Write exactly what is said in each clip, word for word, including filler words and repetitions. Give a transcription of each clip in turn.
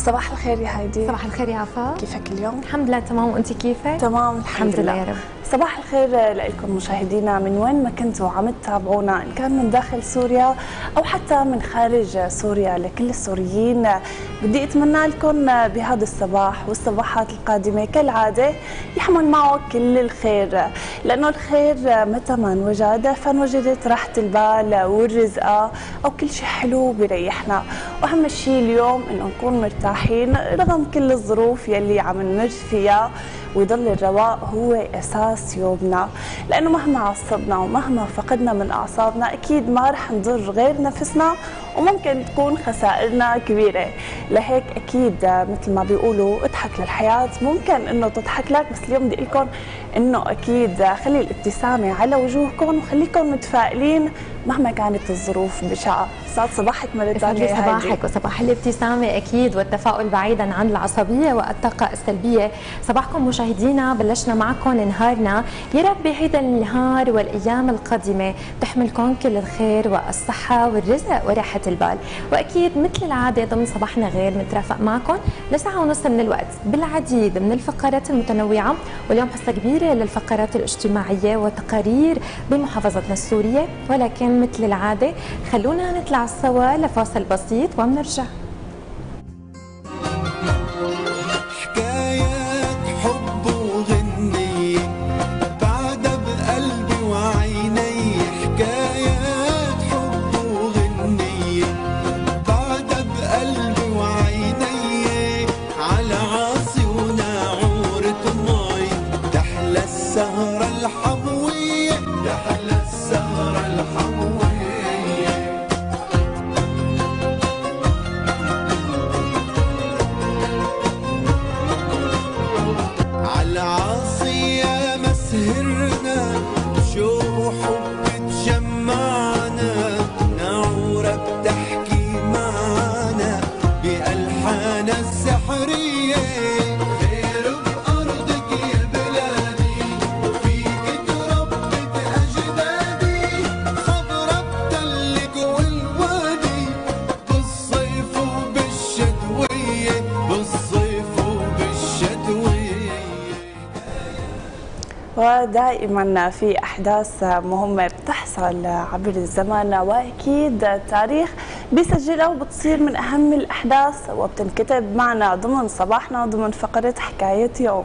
صباح الخير يا هايدي. صباح الخير يا عفا، كيفك اليوم؟ الحمد لله تمام، وانت كيفك؟ تمام الحمد, الحمد لله يا رب. صباح الخير لكم مشاهدينا من وين ما كنتوا عم تتابعونا، ان كان من داخل سوريا او حتى من خارج سوريا. لكل السوريين بدي اتمنى لكم بهذا الصباح والصباحات القادمه كالعاده يحمل معه كل الخير، لانه الخير متى ما انوجد فانوجدت راحه البال والرزقه او كل شيء حلو بيريحنا. واهم شيء اليوم انه نكون مرتاحين رغم كل الظروف يلي عم نمر فيها، ويضل الرواق هو اساس يومنا، لانه مهما عصبنا ومهما فقدنا من اعصابنا اكيد ما رح نضر غير نفسنا وممكن تكون خسائرنا كبيره. لهيك اكيد مثل ما بيقولوا اضحك للحياه، ممكن انه تضحك لك، بس اليوم بدي لكم انه اكيد خلي الابتسامه على وجوهكم وخليكم متفائلين مهما كانت الظروف بشعه. سعد صباحك مرة ثانية. صباحك وصباح الابتسامة أكيد والتفاؤل بعيدا عن العصبية والطاقة السلبية. صباحكم مشاهدينا، بلشنا معكم نهارنا، يا رب بهيدا النهار والأيام القادمة تحملكم كل الخير والصحة والرزق وراحة البال. وأكيد مثل العادة ضمن صباحنا غير نترافق معكم لساعة ونص من الوقت بالعديد من الفقرات المتنوعة، واليوم حصة كبيرة للفقرات الاجتماعية وتقارير بمحافظتنا السورية. ولكن مثل العادة خلونا نطلع سوا لفاصل بسيط ومنرجع. حكايات حب وغنية بعدها بقلبي وعيني، حكايات حب وغنية بعدها بقلبي وعيني، على عاصي وناعورة مي تحلى السهرة الحموية، تحلى السهرة الحموية. العاصية مسهرنا شو حب تجمعنا، نعورة بتحكي معنا بألحانها السحرية، خير بأرضك يا بلادي فيك تربت أجدادي، خضرة بتلك والوادي بالصيف وبالشتوية، بالصيف وبالشتوية. ودائما في أحداث مهمة بتحصل عبر الزمن، وأكيد التاريخ بيسجلها وبتصير من أهم الأحداث وبتنكتب معنا ضمن صباحنا ضمن فقرة حكاية يوم.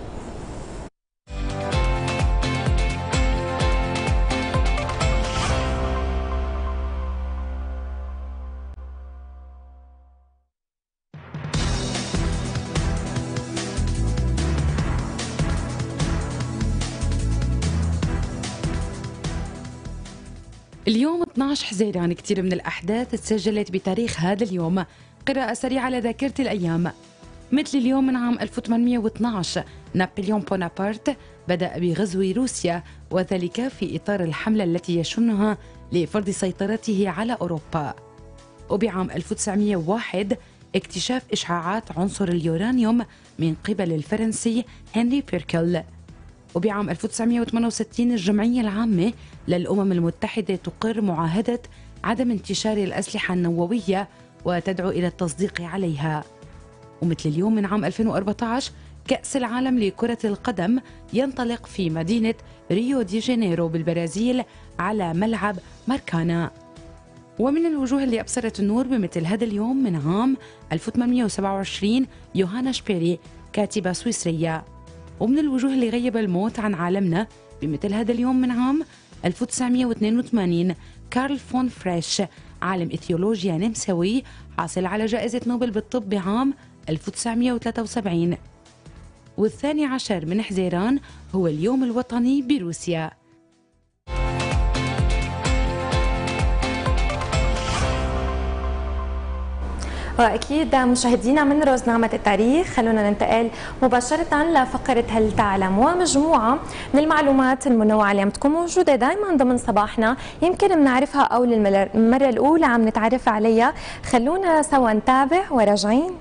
اليوم اثنعش حزيران كثير من الأحداث تسجلت بتاريخ هذا اليوم. قراءة سريعة على ذاكرة الأيام. مثل اليوم من عام ألف وثمانمئة واثنعش نابليون بونابرت بدأ بغزو روسيا، وذلك في إطار الحملة التي يشنها لفرض سيطرته على أوروبا. وبعام ألف وتسعمئة وواحد اكتشاف إشعاعات عنصر اليورانيوم من قبل الفرنسي هنري بيركل. وبعام ألف وتسعمئة وثمانية وستين الجمعية العامة للأمم المتحدة تقر معاهدة عدم انتشار الأسلحة النووية وتدعو إلى التصديق عليها. ومثل اليوم من عام ألفين وأربعة عشر كأس العالم لكرة القدم ينطلق في مدينة ريو دي جانيرو بالبرازيل على ملعب ماركانا. ومن الوجوه اللي أبصرت النور بمثل هذا اليوم من عام ألف وثمانمئة وسبعة وعشرين يوهانا شبيري كاتبة سويسرية. ومن الوجوه اللي غيب الموت عن عالمنا بمثل هذا اليوم من عام ألف وتسعمئة واثنين وثمانين كارل فون فريش، عالم إثيولوجيا نمساوي حاصل على جائزة نوبل بالطب بعام ألف وتسعمئة وثلاثة وسبعين. والثاني عشر من حزيران هو اليوم الوطني بروسيا. وأكيد مشاهدينا من روزنامة التاريخ خلونا ننتقل مباشرة لفقرة هل تعلم، ومجموعة من المعلومات المنوعة اللي عم تكون موجودة دائما ضمن صباحنا يمكن بنعرفها أو للمرة الأولى عم نتعرف عليها. خلونا سوا نتابع وراجعين.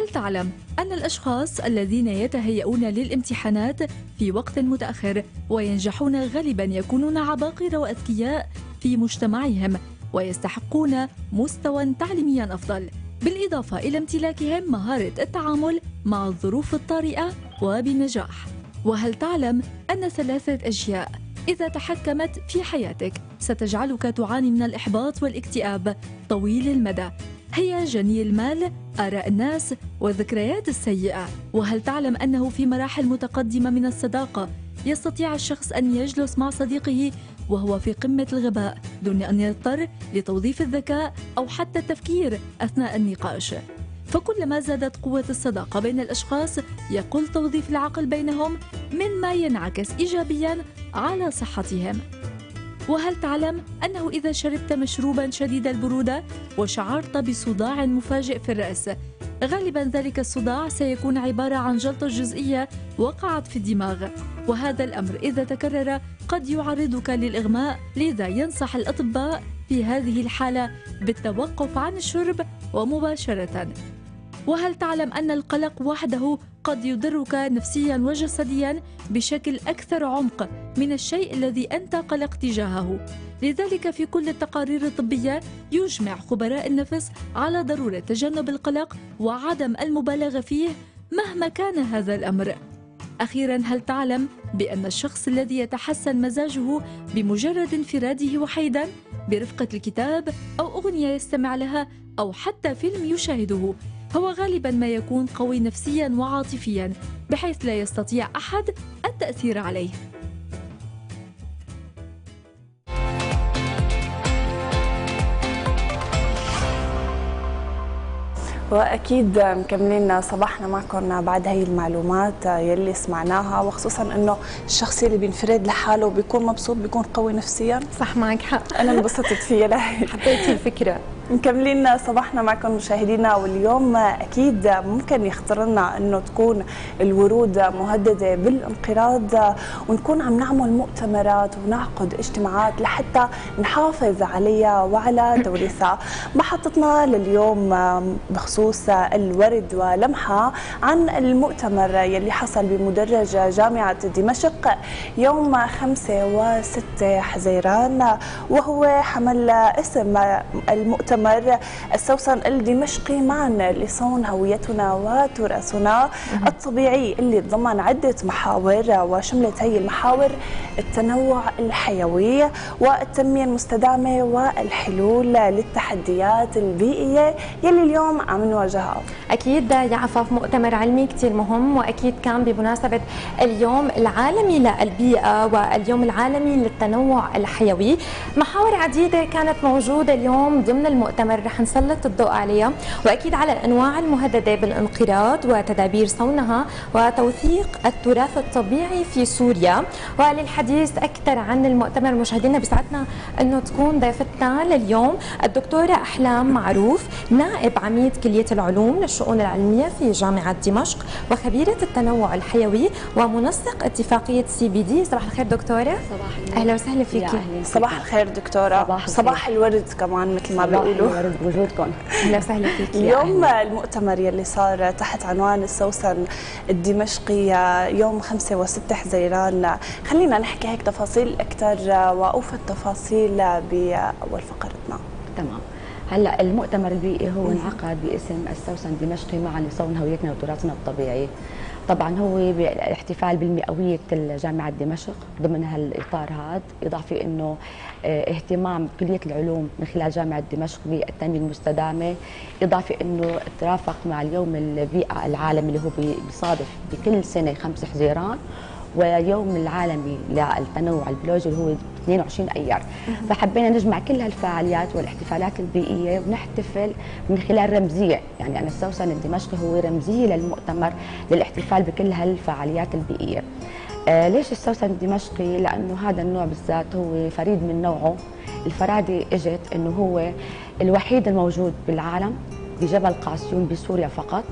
هل تعلم أن الأشخاص الذين يتهيئون للامتحانات في وقت متأخر وينجحون غالبا يكونون عباقرة وأذكياء في مجتمعهم ويستحقون مستوى تعليميا أفضل، بالإضافة إلى امتلاكهم مهارة التعامل مع الظروف الطارئة وبنجاح؟ وهل تعلم أن ثلاثة أشياء إذا تحكمت في حياتك ستجعلك تعاني من الإحباط والاكتئاب طويل المدى؟ هي جني المال، آراء الناس، والذكريات السيئة. وهل تعلم أنه في مراحل متقدمة من الصداقة يستطيع الشخص أن يجلس مع صديقه وهو في قمة الغباء دون أن يضطر لتوظيف الذكاء أو حتى التفكير أثناء النقاش؟ فكلما زادت قوة الصداقة بين الأشخاص يقل توظيف العقل بينهم، مما ينعكس إيجابياً على صحتهم. وهل تعلم أنه إذا شربت مشروباً شديد البرودة وشعرت بصداع مفاجئ في الرأس، غالباً ذلك الصداع سيكون عبارة عن جلطة جزئية وقعت في الدماغ، وهذا الأمر إذا تكرر قد يعرضك للإغماء، لذا ينصح الأطباء في هذه الحالة بالتوقف عن الشرب ومباشرة. وهل تعلم أن القلق وحده قد يضرك نفسياً وجسدياً بشكل أكثر عمق من الشيء الذي أنت قلق تجاهه؟ لذلك في كل التقارير الطبية يجمع خبراء النفس على ضرورة تجنب القلق وعدم المبالغة فيه مهما كان هذا الأمر. أخيراً، هل تعلم بأن الشخص الذي يتحسن مزاجه بمجرد انفراده وحيداً برفقة الكتاب أو أغنية يستمع لها أو حتى فيلم يشاهده هو غالباً ما يكون قوي نفسياً وعاطفياً بحيث لا يستطيع أحد التأثير عليه؟ واكيد مكملين صباحنا معكم بعد هي المعلومات يلي سمعناها، وخصوصا انه الشخص اللي بينفرد لحاله بيكون مبسوط، بيكون قوي نفسيا. صح، معك حق. انا انبسطت فيها لهي حبيتي الفكره. مكملين صباحنا معكم مشاهدينا، واليوم اكيد ممكن يخطر لنا انه تكون الورود مهدده بالانقراض، ونكون عم نعمل مؤتمرات ونعقد اجتماعات لحتى نحافظ عليها وعلى توريثها. محطتنا لليوم بخصوص الورد ولمحه عن المؤتمر يلي حصل بمدرج جامعه دمشق يوم خمسة وستة حزيران، وهو حمل اسم المؤتمر السوسن الدمشقي معا لصون هويتنا وتراثنا الطبيعي، اللي تضمن عدة محاور، وشملت هي المحاور التنوع الحيوي والتنمية المستدامة والحلول للتحديات البيئية يلي اليوم عم نواجهها. أكيد يا عفاف، مؤتمر علمي كتير مهم، وأكيد كان بمناسبة اليوم العالمي للبيئة واليوم العالمي للتنوع الحيوي. محاور عديدة كانت موجودة اليوم ضمن المؤتمر رح نسلط الضوء عليها، واكيد على الانواع المهدده بالانقراض وتدابير صونها وتوثيق التراث الطبيعي في سوريا. وللحديث اكثر عن المؤتمر مشاهدينا بسعدنا انه تكون ضيفتنا لليوم الدكتوره احلام معروف، نائب عميد كليه العلوم للشؤون العلميه في جامعه دمشق وخبيره التنوع الحيوي ومنسق اتفاقيه سي بي دي. صباح الخير دكتوره. صباح النور. اهلا وسهلا فيكي. صباح الخير دكتوره. صباح, صباح الورد كمان مثل ما بيقولوا. الورد بوجودكم. اهلا وسهلا فيكي. اليوم المؤتمر يلي صار تحت عنوان السوسن الدمشقي يوم خمسة وستة حزيران، خلينا نحكي هيك تفاصيل اكثر واوفى التفاصيل باول فقرتنا. تمام. هلا المؤتمر البيئي هو انعقد باسم السوسن الدمشقي معا لصون هويتنا وتراثنا الطبيعي. طبعا هو بالاحتفال بالمئويه جامعه دمشق ضمن هالاطار هذا، اضافه انه اهتمام كليه العلوم من خلال جامعه دمشق بالتنميه المستدامه، اضافه انه ترافق مع اليوم البيئه العالمي اللي هو بيصادف بكل سنه خمسة حزيران، ويوم العالمي للتنوع البيولوجي اللي هو اثنين وعشرين ايار. فحبينا نجمع كل هالفعاليات والاحتفالات البيئيه ونحتفل من خلال رمزيه، يعني انا السوسن الدمشقي هو رمزيه للمؤتمر للاحتفال بكل هالفعاليات البيئيه. آه ليش السوسن الدمشقي؟ لانه هذا النوع بالذات هو فريد من نوعه. الفراده اجت انه هو الوحيد الموجود بالعالم بجبل قاسيون بسوريا فقط،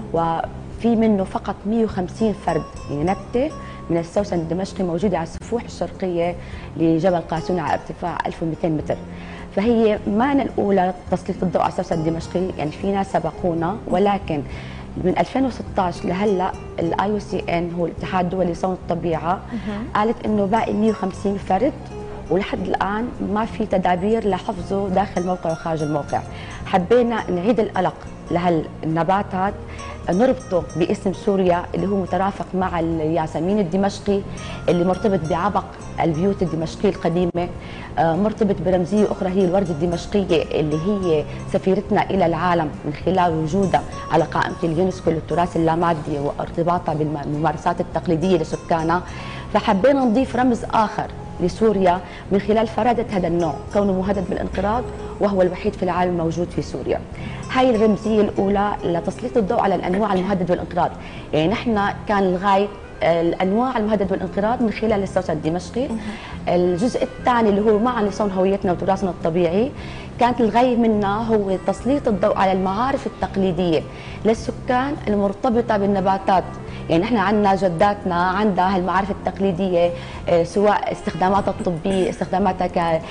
وفي منه فقط مئة وخمسين فرد، يعني نبته من السوسن الدمشقي موجوده على السفوح الشرقيه لجبل قاسيون على ارتفاع ألف ومئتين متر. فهي ما أنا الأولى تسليط الضوء على السوسن الدمشقي، يعني في ناس سبقونا، ولكن من ألفين وستة عشر لهلا الاي او سي ان هو الاتحاد الدولي لصون الطبيعه قالت انه باقي مئة وخمسين فرد، ولحد الان ما في تدابير لحفظه داخل الموقع وخارج الموقع. حبينا نعيد القلق لهالنباتات، نربطه باسم سوريا اللي هو مترافق مع الياسمين الدمشقي اللي مرتبط بعبق البيوت الدمشقيه القديمه، مرتبط برمزيه اخرى هي الورده الدمشقيه اللي هي سفيرتنا الى العالم من خلال وجودها على قائمه اليونسكو للتراث اللامادي وارتباطها بالممارسات التقليديه لسكانها. فحبينا نضيف رمز اخر لسوريا من خلال فرادة هذا النوع، كونه مهدد بالانقراض وهو الوحيد في العالم الموجود في سوريا. هاي الرمزية الأولى لتسليط الضوء على الأنواع المهددة بالانقراض. يعني نحن كان الغاية الأنواع المهددة بالانقراض من خلال السوسن الدمشقي. الجزء الثاني اللي هو معا لصون هويتنا وتراثنا الطبيعي، كانت الغاية منها هو تسليط الضوء على المعارف التقليدية للسكان المرتبطة بالنباتات. يعني نحن عندنا جداتنا عندها هالمعارف التقليديه، سواء استخداماتها الطبيه، استخداماتها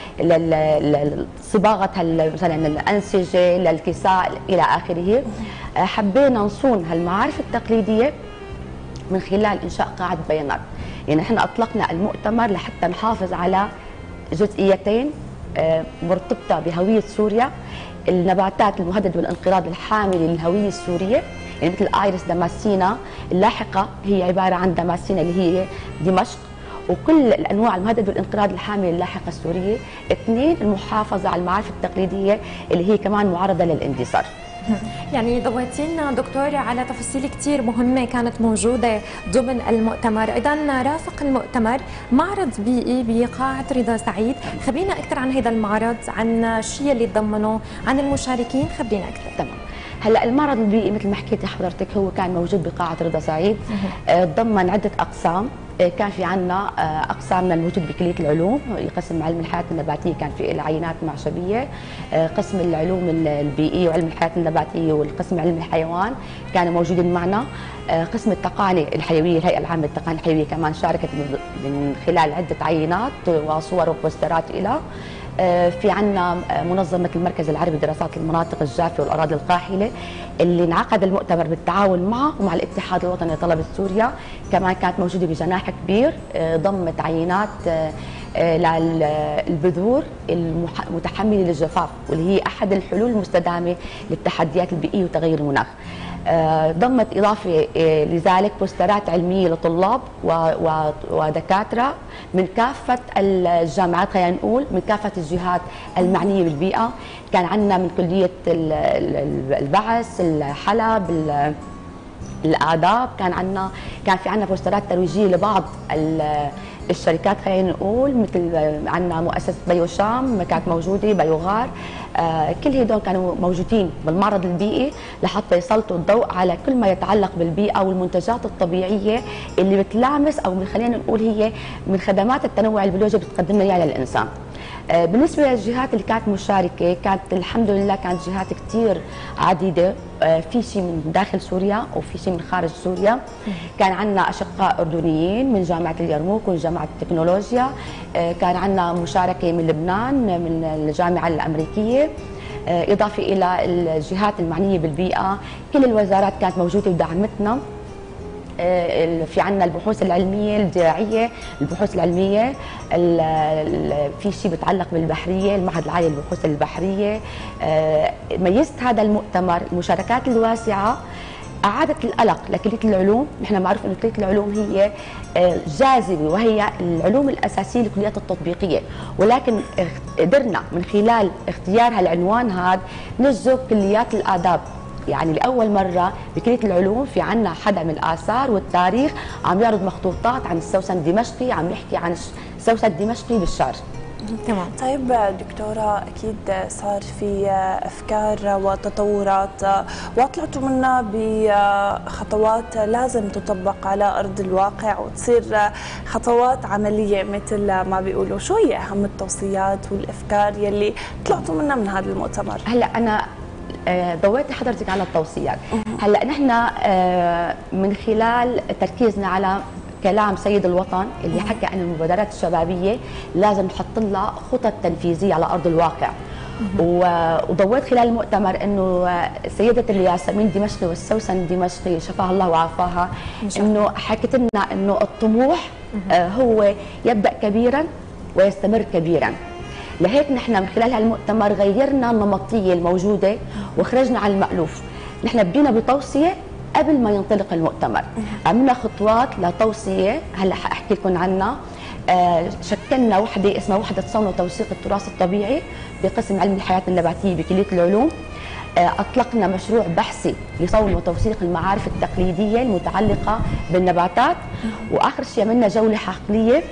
لصباغه مثلا الانسجه للكساء الى اخره. حبينا نصون هالمعارف التقليديه من خلال انشاء قاعده بيانات. يعني نحن اطلقنا المؤتمر لحتى نحافظ على جزئيتين مرتبطه بهويه سوريا، النباتات المهدده بالانقراض الحامله للهويه السوريه، يعني مثل ايرس دماسينا اللاحقه هي عباره عن دماسينا اللي هي دمشق، وكل الانواع المهدده بالانقراض الحامله اللاحقه السوريه. اثنين، المحافظه على المعارف التقليديه اللي هي كمان معرضه للاندثار. يعني ضويتينا دكتورة على تفاصيل كثير مهمة كانت موجودة ضمن المؤتمر. أيضا رافق المؤتمر معرض بيئي بقاعة رضا سعيد، خبرينا أكثر عن هذا المعرض، عن الشيء اللي تضمنه، عن المشاركين، خبرينا أكثر. تمام. هلا المعرض البيئي مثل ما حكيتي حضرتك هو كان موجود بقاعة رضا سعيد، ضمن عدة أقسام. كان في عنا اقسامنا الموجود بكليه العلوم، قسم علم الحياه النباتيه كان في العينات معشبيه، قسم العلوم البيئيه وعلم الحياه النباتيه والقسم علم الحيوان كانوا موجودين معنا، قسم التقاني الحيويه الهيئه العامه للتقاني الحيويه كمان شاركت من خلال عده عينات وصور وبوسترات إلى. في عنا منظمة المركز العربي لدراسات المناطق الجافة والأراضي القاحلة اللي انعقد المؤتمر بالتعاون معه ومع الاتحاد الوطني لطلبة سوريا، كمان كانت موجودة بجناح كبير، ضمت عينات للبذور المتحملة للجفاف واللي هي أحد الحلول المستدامة للتحديات البيئية وتغير المناخ. ضمت إضافة لذلك بوسترات علمية لطلاب ودكاترة من كافة الجامعات، خلينا نقول من كافة الجهات المعنية بالبيئة. كان عندنا من كلية البعث، الحلب، الآداب، كان عندنا كان في عندنا بوسترات ترويجية لبعض الشركات، خلينا نقول مثل عندنا مؤسسة بيو شام كانت موجودة، بيو غار، آه كل هدول كانوا موجودين بالمعرض البيئي لحتى يسلطوا الضوء على كل ما يتعلق بالبيئة والمنتجات الطبيعية اللي بتلامس أو من خلينا نقول هي من خدمات التنوع البيولوجي بتقدم لنا اياها للإنسان. آه بالنسبة للجهات اللي كانت مشاركة، كانت الحمد لله كانت جهات كثير عديدة، آه في شيء من داخل سوريا وفي شيء من خارج سوريا. كان عندنا أشقاء أردنيين من جامعة اليرموك وجامعة التكنولوجيا، آه كان عندنا مشاركة من لبنان من الجامعة الأمريكية، إضافة إلى الجهات المعنية بالبيئة. كل الوزارات كانت موجودة ودعمتنا. في عنا البحوث العلمية الزراعية، البحوث العلمية في شيء بتعلق بالبحرية، المعهد العالي للبحوث البحرية. ميزت هذا المؤتمر المشاركات الواسعة، أعادت القلق لكلية العلوم. نحن معروف أن كلية العلوم هي جاذبة وهي العلوم الأساسية للكليات التطبيقية، ولكن قدرنا من خلال اختيار هالعنوان هذا نجذب كليات الآداب. يعني لأول مرة بكلية العلوم في عنا حدا من الآثار والتاريخ عم يعرض مخطوطات عن السوسن الدمشقي، عم يحكي عن السوسن الدمشقي بالشعر. تمام. طيب دكتورة، أكيد صار في أفكار وتطورات وطلعتوا منها بخطوات لازم تطبق على أرض الواقع وتصير خطوات عملية مثل ما بيقولوا. شو هي أهم التوصيات والأفكار يلي طلعتوا منها من هذا المؤتمر؟ هلا أنا ضويت حضرتك على التوصيات. هلا نحن من خلال تركيزنا على كلام سيد الوطن اللي حكى عن المبادرات الشبابيه لازم نحط لها خطط تنفيذيه على ارض الواقع، وضويت خلال المؤتمر انه سيده الياسمين الدمشقي والسوسن الدمشقي شفاها الله وعافاها انه حكت لنا انه الطموح هو يبدا كبيرا ويستمر كبيرا. لهيك نحن من خلال هالمؤتمر غيرنا النمطيه الموجوده وخرجنا عن المألوف. نحن بدينا بتوصيه قبل ما ينطلق المؤتمر، عملنا خطوات لتوصيه هلا حاحكي لكم عنها. آه شكلنا وحده اسمها وحده صون وتوثيق التراث الطبيعي بقسم علم الحياه النباتيه بكليه العلوم. آه اطلقنا مشروع بحثي لصون وتوثيق المعارف التقليديه المتعلقه بالنباتات. واخر شيء عملنا جوله حقليه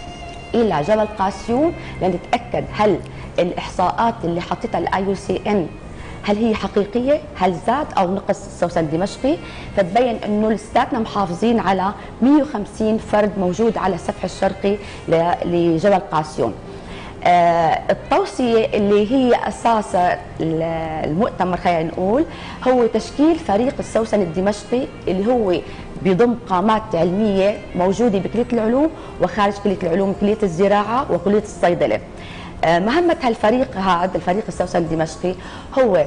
الى جبل قاسيون لنتاكد هل الاحصاءات اللي حطتها الاي يو سي ان هل هي حقيقيه؟ هل زاد او نقص السوسن الدمشقي؟ فتبين انه لساتنا محافظين على مئة وخمسين فرد موجود على السفح الشرقي لجبل قاسيون. آه التوصيه اللي هي اساس المؤتمر خلينا نقول هو تشكيل فريق السوسن الدمشقي اللي هو بيضم قامات علميه موجوده بكليه العلوم وخارج كليه العلوم، كليه الزراعه وكليه الصيدله. مهمة هالفريق هذا الفريق السوسن الدمشقي هو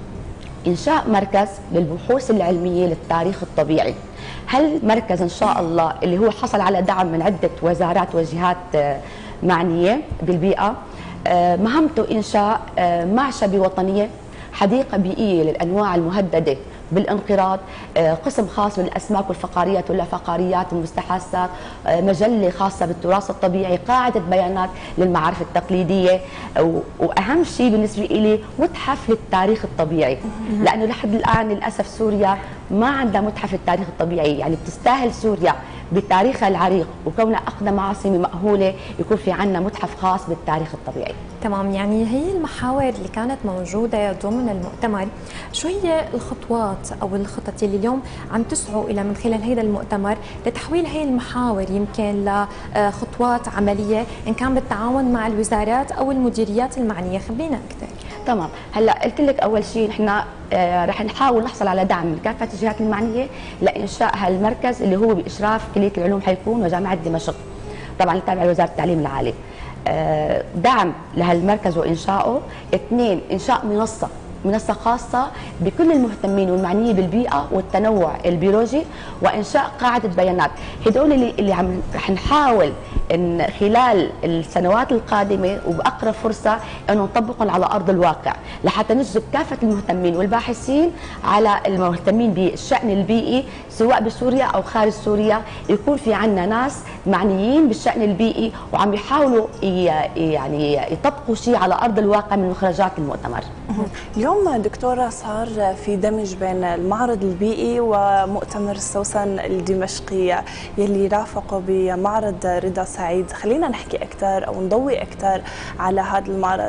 إنشاء مركز للبحوث العلمية للتاريخ الطبيعي. هالمركز إن شاء الله اللي هو حصل على دعم من عدة وزارات وجهات معنية بالبيئة، مهمته إنشاء معشبة وطنية، حديقة بيئية للأنواع المهددة بالانقراض، قسم خاص بالاسماك والفقاريات واللافقاريات والمستحاثات، مجله خاصه بالتراث الطبيعي، قاعده بيانات للمعارف التقليديه، واهم شيء بالنسبه لي متحف للتاريخ الطبيعي، لانه لحد الان للاسف سوريا ما عندها متحف للتاريخ الطبيعي. يعني بتستاهل سوريا بتاريخها العريق وكونها اقدم عاصمه مأهوله يكون في عندنا متحف خاص بالتاريخ الطبيعي. تمام، يعني هي المحاور اللي كانت موجوده ضمن المؤتمر، شو هي الخطوات او الخطط اللي اليوم عم تسعوا الى من خلال هذا المؤتمر لتحويل هي المحاور يمكن لخطوات عمليه ان كان بالتعاون مع الوزارات او المديريات المعنيه؟ خبرينا اكثر. تمام، هلا قلت لك اول شيء نحن آه رح نحاول نحصل على دعم من كافه الجهات المعنيه لانشاء هالمركز اللي هو باشراف كليه العلوم حيكون وجامعه دمشق، طبعا تابع لوزاره التعليم العالي. آه دعم لهالمركز وانشائه. اثنين، انشاء منصه منصة خاصة بكل المهتمين والمعنيين بالبيئة والتنوع البيولوجي، وإنشاء قاعدة بيانات. هدول اللي, اللي عم رح نحاول إن خلال السنوات القادمة وبأقرب فرصة إنه نطبقهم على أرض الواقع لحتى نجذب كافة المهتمين والباحثين على المهتمين بالشأن البيئي سواء بسوريا أو خارج سوريا، يكون في عنا ناس معنيين بالشأن البيئي وعم يحاولوا يعني يطبقوا شيء على أرض الواقع من مخرجات المؤتمر. اليوم دكتورة صار في دمج بين المعرض البيئي ومؤتمر السوسن الدمشقي يلي رافقه بمعرض رضا سعيد، خلينا نحكي أكثر أو نضوي أكثر على هذا المعرض.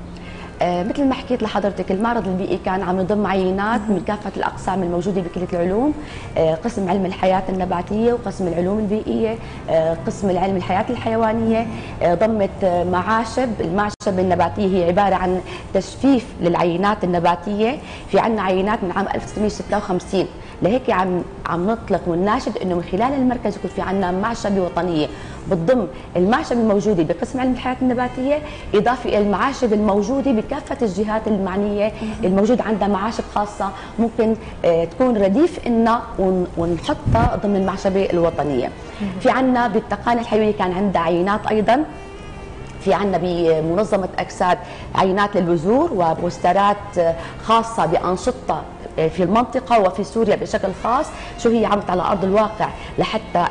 آه مثل ما حكيت لحضرتك، المعرض البيئي كان عم يضم عينات من كافه الاقسام الموجوده بكليه العلوم، آه قسم علم الحياه النباتيه وقسم العلوم البيئيه، آه قسم العلم الحياه الحيوانيه، آه ضمت آه معاشب. المعشب النباتيه هي عباره عن تجفيف للعينات النباتيه، في عندنا عينات من عام ألف وتسعمئة وستة وخمسين، لهيك عم عم نطلق ونناشد انه من خلال المركز يكون في عندنا معشبه وطنيه بتضم المعشب الموجوده بقسم علم الحياه النباتيه اضافه الى المعاشب الموجوده بكافه الجهات المعنيه الموجود عندها معاشب خاصه ممكن تكون رديف لنا ونحطها ضمن المعشبه الوطنيه. في عندنا بالتقاني الحيويه كان عندها عينات ايضا، في عندنا بمنظمه اكساد عينات للبذور وبوسترات خاصه بانشطه في المنطقة وفي سوريا بشكل خاص، شو هي عملت على أرض الواقع لحتى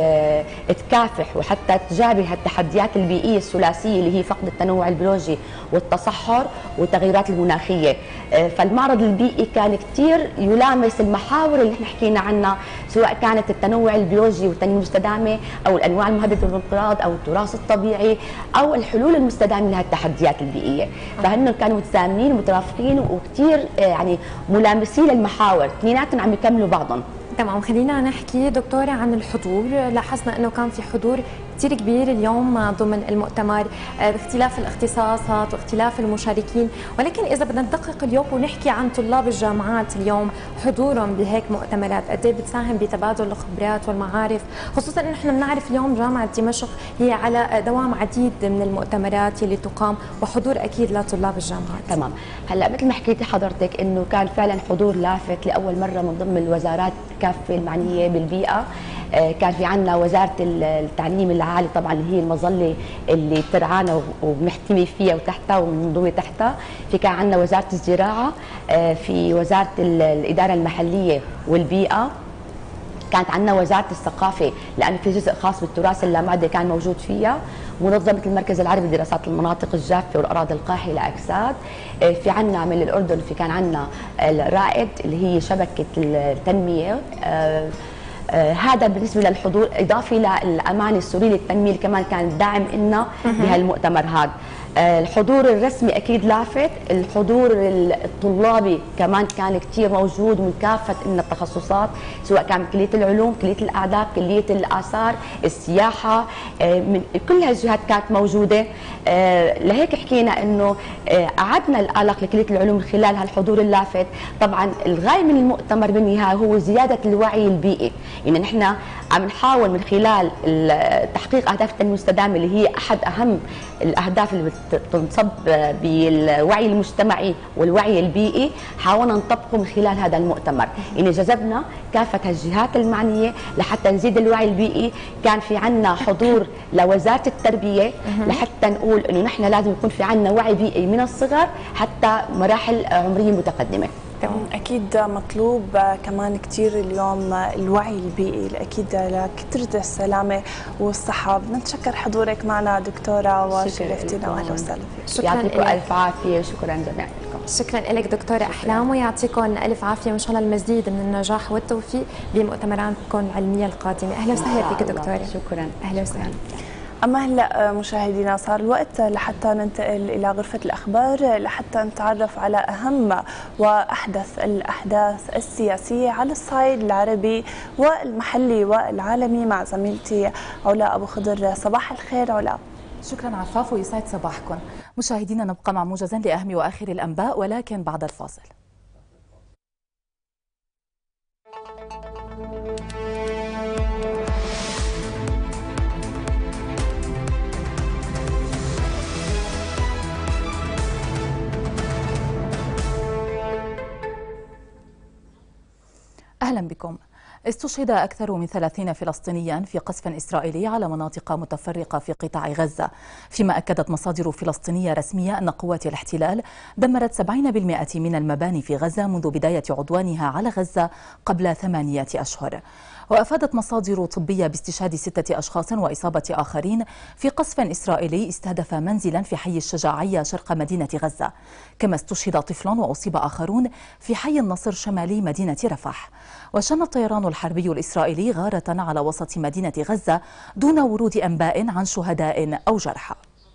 تكافح وحتى تجابه التحديات البيئية الثلاثية اللي هي فقد التنوع البيولوجي والتصحر والتغيرات المناخية. فالمعرض البيئي كان كثير يلامس المحاور اللي احنا حكينا عنها، سواء كانت التنوع البيولوجي والتنمية المستدامة أو الأنواع المهددة بالانقراض أو التراث الطبيعي أو الحلول المستدامة لها التحديات البيئية. فهن كانوا متزامنين ومترافقين وكثير يعني ملامسين للمحاور، اثنيناتهم عم يكملوا بعضهم. تمام، خلينا نحكي دكتورة عن الحضور. لاحظنا انه كان في حضور كثير كبير اليوم ضمن المؤتمر باختلاف الاختصاصات واختلاف المشاركين، ولكن إذا بدنا ندقق اليوم ونحكي عن طلاب الجامعات اليوم حضورهم بهيك مؤتمرات قد ايه بتساهم بتبادل الخبرات والمعارف، خصوصا انه نحن بنعرف اليوم جامعة دمشق هي على دوام عديد من المؤتمرات اللي تقام وحضور اكيد لطلاب الجامعات. تمام. هلا مثل ما حكيتي حضرتك انه كان فعلا حضور لافت لاول مره من ضمن الوزارات كافه المعنيه بالبيئه. كان في عندنا وزاره التعليم العالي طبعا اللي هي المظله اللي بترعانا وبنحتمي فيها وتحتها ومنضوي تحتها، في كان عندنا وزاره الزراعه، في وزاره الاداره المحليه والبيئه، كانت عندنا وزاره الثقافه لانه في جزء خاص بالتراث اللامادي كان موجود فيها، منظمه المركز العربي لدراسات المناطق الجافه والاراضي القاحله اكساد، في عندنا من الاردن في كان عندنا الرائد اللي هي شبكه التنميه. آه هذا بالنسبه للحضور، اضافه للامانه السوريه للتنميه اللي كمان كان داعم لنا بهالمؤتمر هذا. آه الحضور الرسمي اكيد لافت، الحضور الطلابي كمان كان كثير موجود من كافه من التخصصات، سواء كان كليه العلوم، كليه الاعداد، كليه الاثار، السياحه، آه من كل هالجهات كانت موجوده. آه لهيك حكينا انه آه اعدنا الالق لكليه العلوم من خلال هالحضور اللافت. طبعا الغايه من المؤتمر بالنهايه هو زياده الوعي البيئي، يعني نحن عم نحاول من خلال تحقيق اهداف التنميه المستدامه اللي هي احد اهم الاهداف اللي تنصب بالوعي المجتمعي والوعي البيئي، حاولنا نطبقه من خلال هذا المؤتمر، يعني جذبنا كافه الجهات المعنيه لحتى نزيد الوعي البيئي. كان في عندنا حضور لوزاره التربيه لحتى نقول انه نحن لازم يكون في عندنا وعي بيئي من الصغر حتى مراحل عمريه متقدمه. أكيد مطلوب كمان كتير اليوم الوعي البيئي، أكيد لكثرة السلامة والصحة. بدنا نتشكر حضورك معنا دكتورة وشرفتينا وأهلا وسهلا فيك. يعطيكم ألف عافية وشكرا جميعا لكم. شكرا لك دكتورة أحلام، ويعطيكم ألف عافية وإن شاء الله المزيد من النجاح والتوفيق بمؤتمراتكم العلمية القادمة. أهلا وسهلا فيك دكتورة. شكرا. أهلا وسهلا. أما هلا مشاهدينا صار الوقت لحتى ننتقل إلى غرفة الأخبار لحتى نتعرف على أهم وأحدث الأحداث السياسية على الصعيد العربي والمحلي والعالمي مع زميلتي علا أبو خضر. صباح الخير علا. شكرا عفاف ويسعد صباحكم. مشاهدينا نبقى مع موجزا لأهم وآخر الأنباء ولكن بعد الفاصل. أهلا بكم. استشهد أكثر من ثلاثين فلسطينيا في قصف إسرائيلي على مناطق متفرقة في قطاع غزة، فيما أكدت مصادر فلسطينية رسمية أن قوات الاحتلال دمرت سبعين بالمئة من المباني في غزة منذ بداية عدوانها على غزة قبل ثمانية أشهر. وأفادت مصادر طبية باستشهاد ستة أشخاص وإصابة آخرين في قصف إسرائيلي استهدف منزلا في حي الشجاعية شرق مدينة غزة، كما استشهد طفل وأصيب آخرون في حي النصر شمالي مدينة رفح. وشن الطيران الحربي الإسرائيلي غارة على وسط مدينة غزة دون ورود أنباء عن شهداء أو جرحى.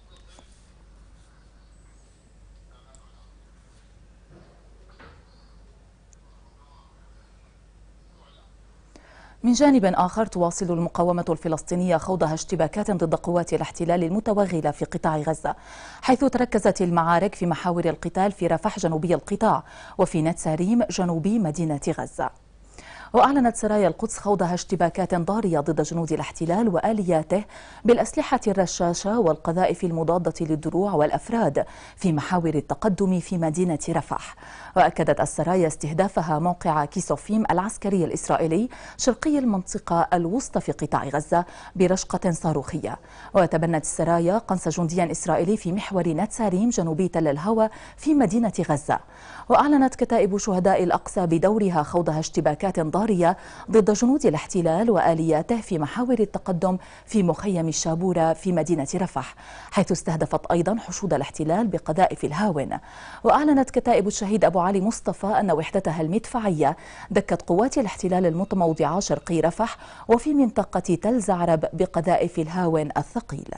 من جانب آخر تواصل المقاومة الفلسطينية خوضها اشتباكات ضد قوات الاحتلال المتوغلة في قطاع غزة، حيث تركزت المعارك في محاور القتال في رفح جنوبي القطاع وفي نتساريم جنوبي مدينة غزة. وأعلنت سرايا القدس خوضها اشتباكات ضارية ضد جنود الاحتلال وآلياته بالأسلحة الرشاشة والقذائف المضادة للدروع والأفراد في محاور التقدم في مدينة رفح. وأكدت السرايا استهدافها موقع كيسوفيم العسكري الإسرائيلي شرقي المنطقة الوسطى في قطاع غزة برشقة صاروخية. وتبنت السرايا قنص جندي إسرائيلي في محور نتساريم جنوبي تل الهوى في مدينة غزة. وأعلنت كتائب شهداء الأقصى بدورها خوضها اشتباكات ضارية ضد جنود الاحتلال وآلياته في محاور التقدم في مخيم الشابورة في مدينة رفح، حيث استهدفت أيضا حشود الاحتلال بقذائف الهاون. وأعلنت كتائب الشهيد أبو علي مصطفى أن وحدتها المدفعية دكت قوات الاحتلال المتموضعة شرقي رفح وفي منطقة تل زعرب بقذائف الهاون الثقيل.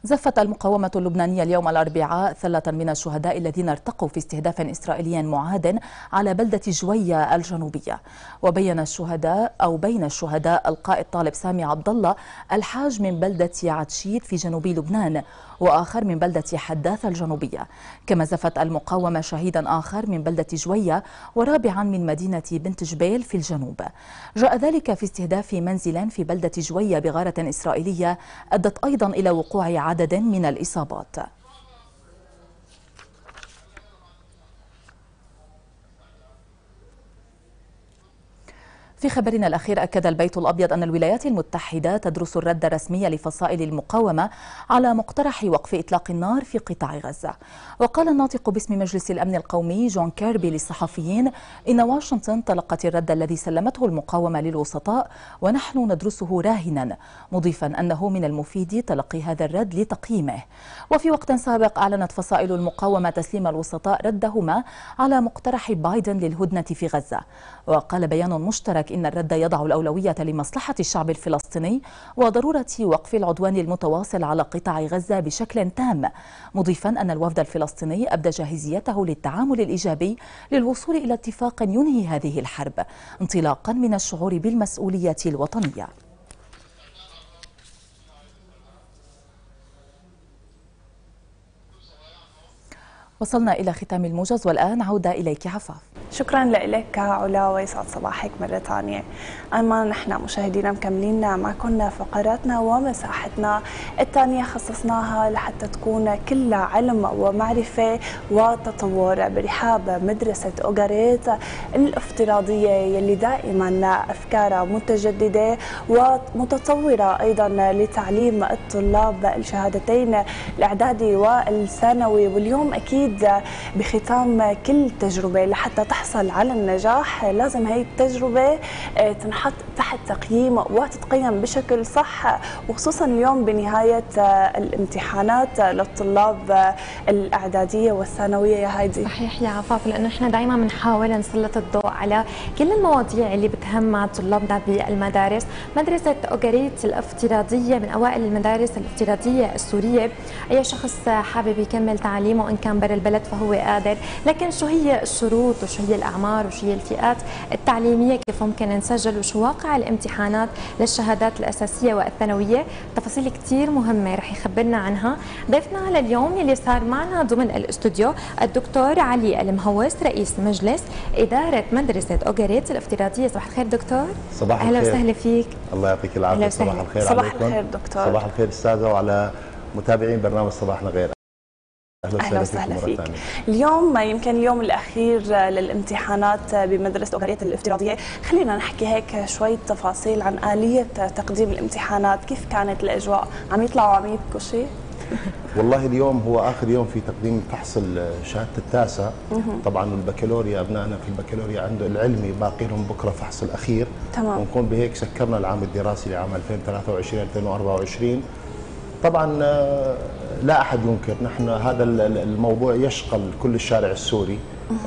زفت المقاومة اللبنانية اليوم الأربعاء ثلاثة من الشهداء الذين ارتقوا في استهداف إسرائيلي معاد على بلدة جوية الجنوبية. وبين الشهداء أو بين الشهداء القائد طالب سامي عبد الله الحاج من بلدة عتشيت في جنوب لبنان، وآخر من بلدة حداث الجنوبية. كما زفت المقاومة شهيدا آخر من بلدة جوية ورابعا من مدينة بنت جبيل في الجنوب. جاء ذلك في استهداف منزل في بلدة جوية بغارة إسرائيلية أدت أيضا إلى وقوع عدد من الإصابات. في خبرنا الأخير، أكد البيت الأبيض أن الولايات المتحدة تدرس الرد الرسمي لفصائل المقاومة على مقترح وقف إطلاق النار في قطاع غزة. وقال الناطق باسم مجلس الأمن القومي جون كيربي للصحفيين إن واشنطن تلقت الرد الذي سلمته المقاومة للوسطاء ونحن ندرسه راهنا، مضيفا أنه من المفيد تلقي هذا الرد لتقييمه. وفي وقت سابق أعلنت فصائل المقاومة تسليم الوسطاء ردهما على مقترح بايدن للهدنة في غزة. وقال بيان مشترك إن الرد يضع الأولوية لمصلحة الشعب الفلسطيني وضرورة وقف العدوان المتواصل على قطاع غزة بشكل تام، مضيفا أن الوفد الفلسطيني أبدى جاهزيته للتعامل الإيجابي للوصول إلى اتفاق ينهي هذه الحرب انطلاقا من الشعور بالمسؤولية الوطنية. وصلنا إلى ختام الموجز، والآن عودة إليك عفاف. شكرا لك علا، ويسعد صباحك مرة ثانية. أما نحن مشاهدينا مكملين معكم فقراتنا ومساحتنا الثانية خصصناها لحتى تكون كلها علم ومعرفة وتطور برحاب مدرسة أوغاريت الافتراضية يلي دائما أفكارها متجددة ومتطورة أيضا لتعليم الطلاب الشهادتين الإعدادي والثانوي. واليوم أكيد بختام كل تجربة لحتى تحصل على النجاح لازم هي التجربة تنحط تحت تقييم وتتقيم بشكل صح، وخصوصا اليوم بنهاية الامتحانات للطلاب الإعدادية والثانوية. يا هايدي صحيح يا عفاف، لأنه احنا دائما بنحاول نسلط الضوء على كل المواضيع اللي بتهم طلابنا بالمدارس. مدرسة أوغاريت الافتراضية من أوائل المدارس الافتراضية السورية. أي شخص حابب يكمل تعليمه إن كان برا البلد فهو قادر، لكن شو هي الشروط وشو هي الأعمار وشو هي الفئات التعليمية، كيف ممكن نسجل، وشو واقع الامتحانات للشهادات الأساسية والثانوية، تفاصيل كتير مهمة رح يخبرنا عنها ضيفنا لليوم اللي صار معنا ضمن الاستوديو الدكتور علي المهوس رئيس مجلس إدارة مدرسة أوغاريت الافتراضية. صباح الخير دكتور. صباح الخير. أهلا وسهلا فيك. الله يعطيك العافية. صباح الخير. صباح عليكم. الخير دكتور. صباح الخير أستاذة وعلى متابعين برنامج صباحنا غير. أهلا وسهلا فيك. اليوم يمكن اليوم الأخير للامتحانات بمدرسة أوغاريت الافتراضية، خلينا نحكي هيك شوية تفاصيل عن آلية تقديم الامتحانات. كيف كانت الأجواء؟ عم يطلعوا عم يبكوا شيء؟ والله اليوم هو آخر يوم في تقديم فحص شهادة التاسع. طبعا البكالوريا أبنائنا في البكالوريا عنده العلمي باقي لهم بكرة فحص الأخير. تمام. ونكون بهيك سكرنا العام الدراسي لعام ألفين وثلاثة وعشرين ألفين وأربعة وعشرين. طبعا لا أحد ينكر نحن هذا الموضوع يشغل كل الشارع السوري،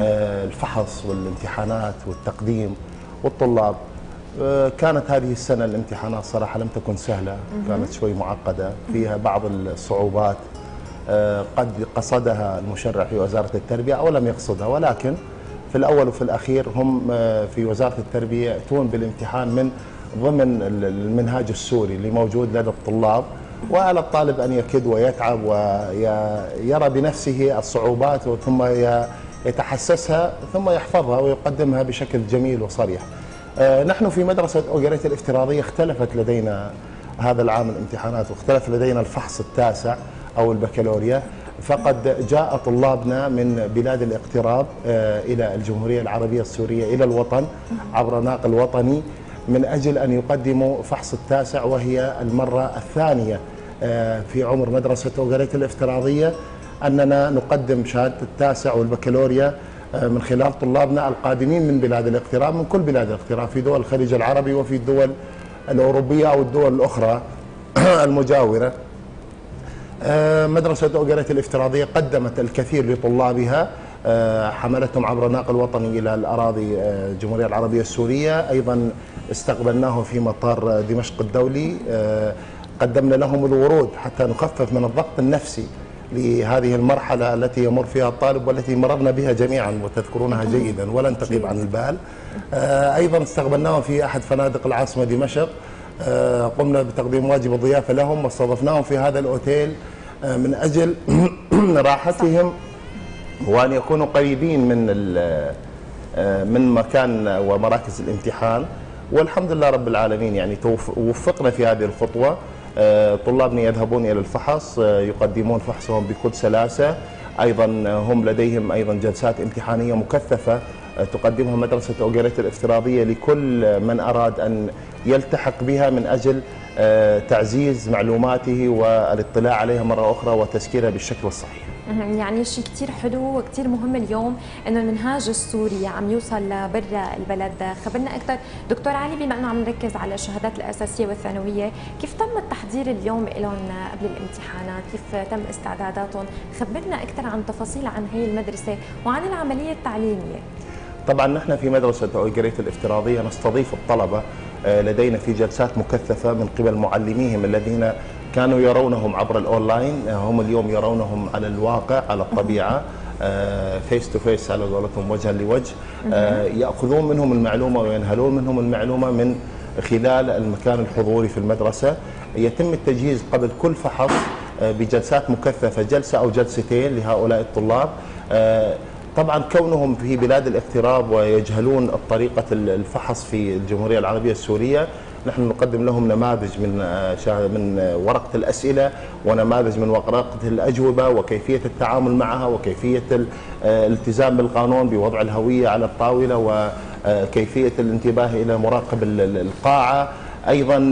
الفحص والامتحانات والتقديم والطلاب. كانت هذه السنة الامتحانات صراحة لم تكن سهلة، كانت شوي معقدة فيها بعض الصعوبات قد قصدها المشرع في وزارة التربية أو لم يقصدها، ولكن في الأول وفي الأخير هم في وزارة التربية يأتون بالامتحان من ضمن المنهاج السوري اللي موجود لدى الطلاب، وعلى الطالب أن يكد ويتعب ويرى بنفسه الصعوبات ثم يتحسسها ثم يحفظها ويقدمها بشكل جميل وصريح. نحن في مدرسة أوغاريت الافتراضية اختلفت لدينا هذا العام الامتحانات، واختلف لدينا الفحص التاسع أو البكالوريا، فقد جاء طلابنا من بلاد الاقتراب إلى الجمهورية العربية السورية إلى الوطن عبر ناقل وطني من أجل أن يقدموا فحص التاسع، وهي المرة الثانية في عمر مدرسة أوغاريت الافتراضية أننا نقدم شهادة التاسع والبكالوريا من خلال طلابنا القادمين من بلاد الاقتراب، من كل بلاد الاقتراب في دول الخليج العربي وفي الدول الأوروبية أو الدول الأخرى المجاورة. مدرسة أوغاريت الافتراضية قدمت الكثير لطلابها، حملتهم عبر ناقل وطني إلى الأراضي الجمهورية العربية السورية. أيضا استقبلناه في مطار دمشق الدولي، قدمنا لهم الورود حتى نخفف من الضغط النفسي لهذه المرحلة التي يمر فيها الطالب والتي مررنا بها جميعا وتذكرونها جيدا ولن تغيب عن البال. أيضا استقبلناهم في أحد فنادق العاصمة دمشق، قمنا بتقديم واجب الضيافة لهم واستضفناهم في هذا الأوتيل من أجل راحتهم وأن يكونوا قريبين من من مكان ومراكز الامتحان. والحمد لله رب العالمين يعني وفقنا في هذه الخطوة. طلابنا يذهبون إلى الفحص، يقدمون فحصهم بكل سلاسة. أيضا هم لديهم أيضا جلسات امتحانية مكثفة تقدمها مدرسة أوغريت الافتراضية لكل من أراد أن يلتحق بها من أجل تعزيز معلوماته والاطلاع عليها مرة أخرى وتسكيرها بالشكل الصحيح. يعني شيء كثير حلو وكثير مهم اليوم انه المنهاج السوري عم يوصل لبرا البلد. خبرنا اكثر دكتور علي، بما انه عم نركز على الشهادات الاساسيه والثانويه، كيف تم التحضير اليوم لهم قبل الامتحانات؟ كيف تم استعداداتهم؟ خبرنا اكثر عن تفاصيل عن هي المدرسه وعن العمليه التعليميه. طبعا نحن في مدرسه أوغريت الافتراضيه نستضيف الطلبه لدينا في جلسات مكثفه من قبل معلميهم الذين كانوا يرونهم عبر الاونلاين، هم اليوم يرونهم على الواقع على الطبيعه فيس تو فيس على قولتهم وجها لوجه. ياخذون منهم المعلومه وينهلون منهم المعلومه من خلال المكان الحضوري في المدرسه. يتم التجهيز قبل كل فحص بجلسات مكثفه، جلسه او جلستين لهؤلاء الطلاب. طبعا كونهم في بلاد الاغتراب ويجهلون طريقه الفحص في الجمهوريه العربيه السوريه، نحن نقدم لهم نماذج من من ورقه الاسئله ونماذج من ورقه الاجوبه وكيفيه التعامل معها وكيفيه الالتزام بالقانون بوضع الهويه على الطاوله وكيفيه الانتباه الى مراقب القاعه. ايضا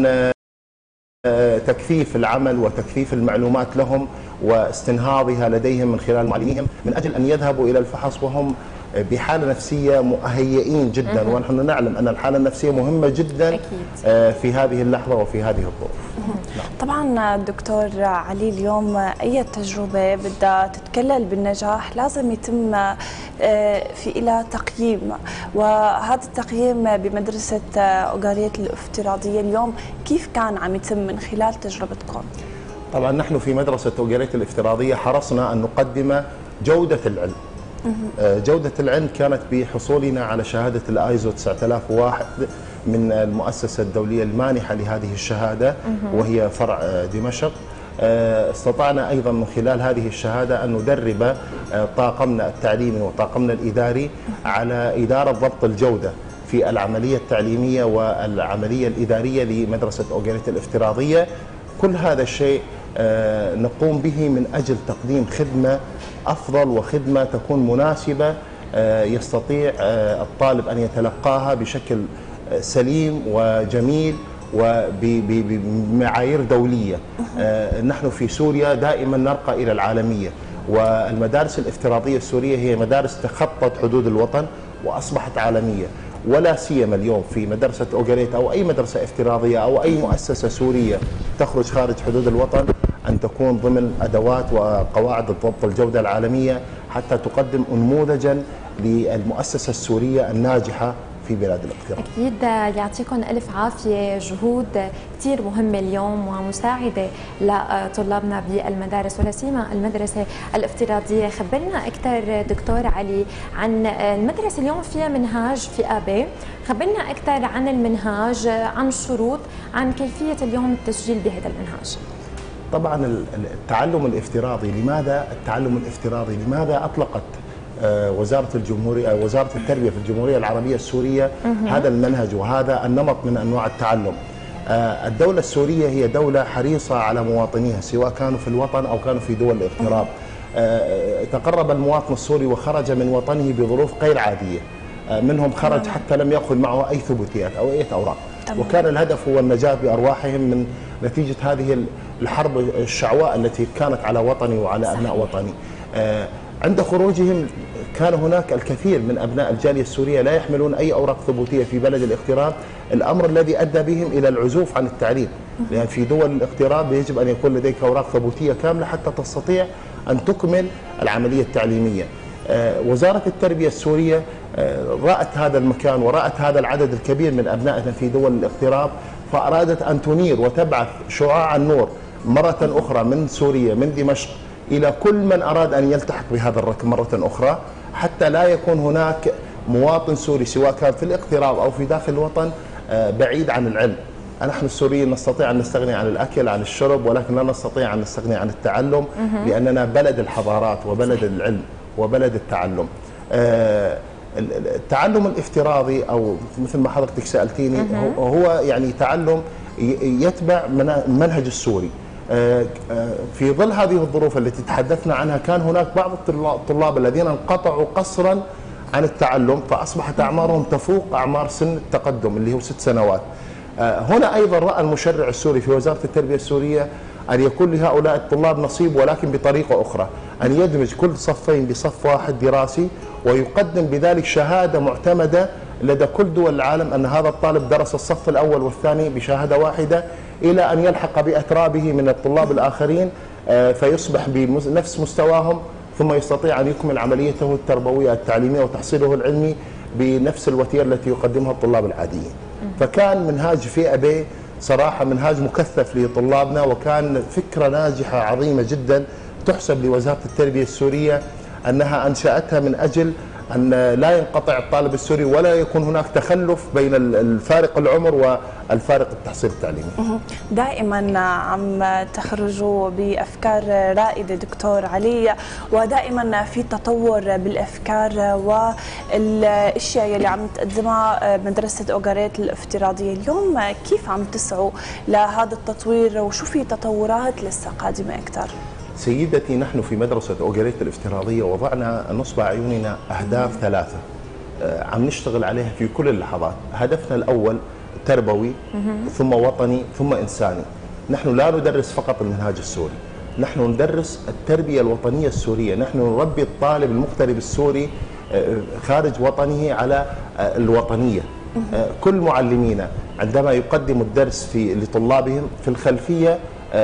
تكثيف العمل وتكثيف المعلومات لهم واستنهاضها لديهم من خلال معلميهم من اجل ان يذهبوا الى الفحص وهم بحالة نفسية مهيئين جدا. أه. ونحن نعلم أن الحالة النفسية مهمة جدا أكيد. في هذه اللحظة وفي هذه الظروف. طبعا دكتور علي، اليوم أي تجربة بدها تتكلل بالنجاح لازم يتم في إلى تقييم، وهذا التقييم بمدرسة أوغريت الافتراضية اليوم كيف كان عم يتم من خلال تجربتكم؟ طبعا نحن في مدرسة أوغريت الافتراضية حرصنا أن نقدم جودة العلم. جودة العلم كانت بحصولنا على شهادة الآيزو تسعة آلاف وواحد من المؤسسة الدولية المانحة لهذه الشهادة وهي فرع دمشق. استطعنا أيضا من خلال هذه الشهادة أن ندرب طاقمنا التعليمي وطاقمنا الإداري على إدارة ضبط الجودة في العملية التعليمية والعملية الإدارية لمدرسة أوغريت الافتراضية. كل هذا الشيء نقوم به من أجل تقديم خدمة أفضل وخدمة تكون مناسبة يستطيع الطالب أن يتلقاها بشكل سليم وجميل وبمعايير دولية. نحن في سوريا دائما نرقى إلى العالمية، والمدارس الافتراضية السورية هي مدارس تخطت حدود الوطن وأصبحت عالمية، ولا سيما اليوم في مدرسة أوغريت أو أي مدرسة افتراضية أو أي مؤسسة سورية تخرج خارج حدود الوطن أن تكون ضمن أدوات وقواعد ضبط الجودة العالمية حتى تقدم نموذجا للمؤسسة السورية الناجحة في بلاد الاغتراب. أكيد يعطيكم ألف عافية، جهود كثير مهمة اليوم ومساعدة لطلابنا بالمدارس ولا سيما المدرسة الافتراضية. خبرنا أكثر دكتور علي عن المدرسة اليوم فيها منهاج فئة ب، خبرنا أكثر عن المنهاج، عن الشروط، عن كيفية اليوم التسجيل بهذا المنهاج. طبعا التعلم الافتراضي، لماذا التعلم الافتراضي؟ لماذا أطلقت وزارة الجمهورية وزارة التربية في الجمهورية العربية السورية هذا المنهج وهذا النمط من أنواع التعلم؟ الدولة السورية هي دولة حريصة على مواطنيها سواء كانوا في الوطن أو كانوا في دول الاغتراب. تقرب المواطن السوري وخرج من وطنه بظروف غير عادية، منهم خرج حتى لم يأخذ معه أي ثبوتيات أو أي أوراق، وكان الهدف هو النجاة بأرواحهم من نتيجة هذه الحرب الشعواء التي كانت على وطني وعلى أبناء وطني. عند خروجهم كان هناك الكثير من أبناء الجالية السورية لا يحملون أي أوراق ثبوتية في بلد الاغتراب، الأمر الذي أدى بهم إلى العزوف عن التعليم، لأن في دول الاغتراب يجب أن يكون لديك أوراق ثبوتية كاملة حتى تستطيع أن تكمل العملية التعليمية. وزارة التربية السورية رأت هذا المكان ورأت هذا العدد الكبير من أبنائنا في دول الاغتراب، فأرادت أن تنير وتبعث شعاع النور مرة أخرى من سوريا من دمشق إلى كل من أراد أن يلتحق بهذا الركب مرة أخرى، حتى لا يكون هناك مواطن سوري سواء كان في الاغتراب أو في داخل الوطن بعيد عن العلم. نحن السوريين نستطيع أن نستغني عن الأكل عن الشرب، ولكن لا نستطيع أن نستغني عن التعلم، لأننا بلد الحضارات وبلد العلم وبلد التعلم. التعلم الافتراضي أو مثل ما حضرتك سألتيني هو يعني تعلم يتبع المنهج السوري. في ظل هذه الظروف التي تحدثنا عنها كان هناك بعض الطلاب الذين انقطعوا قسرا عن التعلم، فأصبحت أعمارهم تفوق أعمار سن التقدم اللي هو ست سنوات. هنا أيضا رأى المشرع السوري في وزارة التربية السورية أن يكون لهؤلاء الطلاب نصيب، ولكن بطريقة أخرى، أن يدمج كل صفين بصف واحد دراسي، ويقدم بذلك شهادة معتمدة لدى كل دول العالم أن هذا الطالب درس الصف الأول والثاني بشهادة واحدة، إلى أن يلحق بأترابه من الطلاب الآخرين فيصبح بنفس مستواهم، ثم يستطيع أن يكمل عمليته التربوية التعليمية وتحصيله العلمي بنفس الوتيرة التي يقدمها الطلاب العاديين. فكان منهاج في أبي صراحة منهاج مكثف لطلابنا، وكان فكرة ناجحة عظيمة جدا تحسب لوزارة التربية السورية أنها أنشأتها من أجل أن لا ينقطع الطالب السوري ولا يكون هناك تخلف بين الفارق العمر والفارق التحصيل التعليمي. دائما عم تخرجوا بأفكار رائدة دكتور علي، ودائما في تطور بالأفكار والأشياء اللي عم تقدمها مدرسة أوغاريت الافتراضية. اليوم كيف عم تسعوا لهذا التطوير وشو في تطورات لسه قادمة أكثر؟ سيدتي، نحن في مدرسة أوغاريت الافتراضية وضعنا نصب أعيننا أهداف ثلاثة عم نشتغل عليها في كل اللحظات. هدفنا الأول تربوي، ثم وطني، ثم إنساني. نحن لا ندرس فقط المنهاج السوري، نحن ندرس التربية الوطنية السورية. نحن نربي الطالب المغترب السوري خارج وطنه على الوطنية. كل معلمينا عندما يقدم الدرس في لطلابهم في الخلفية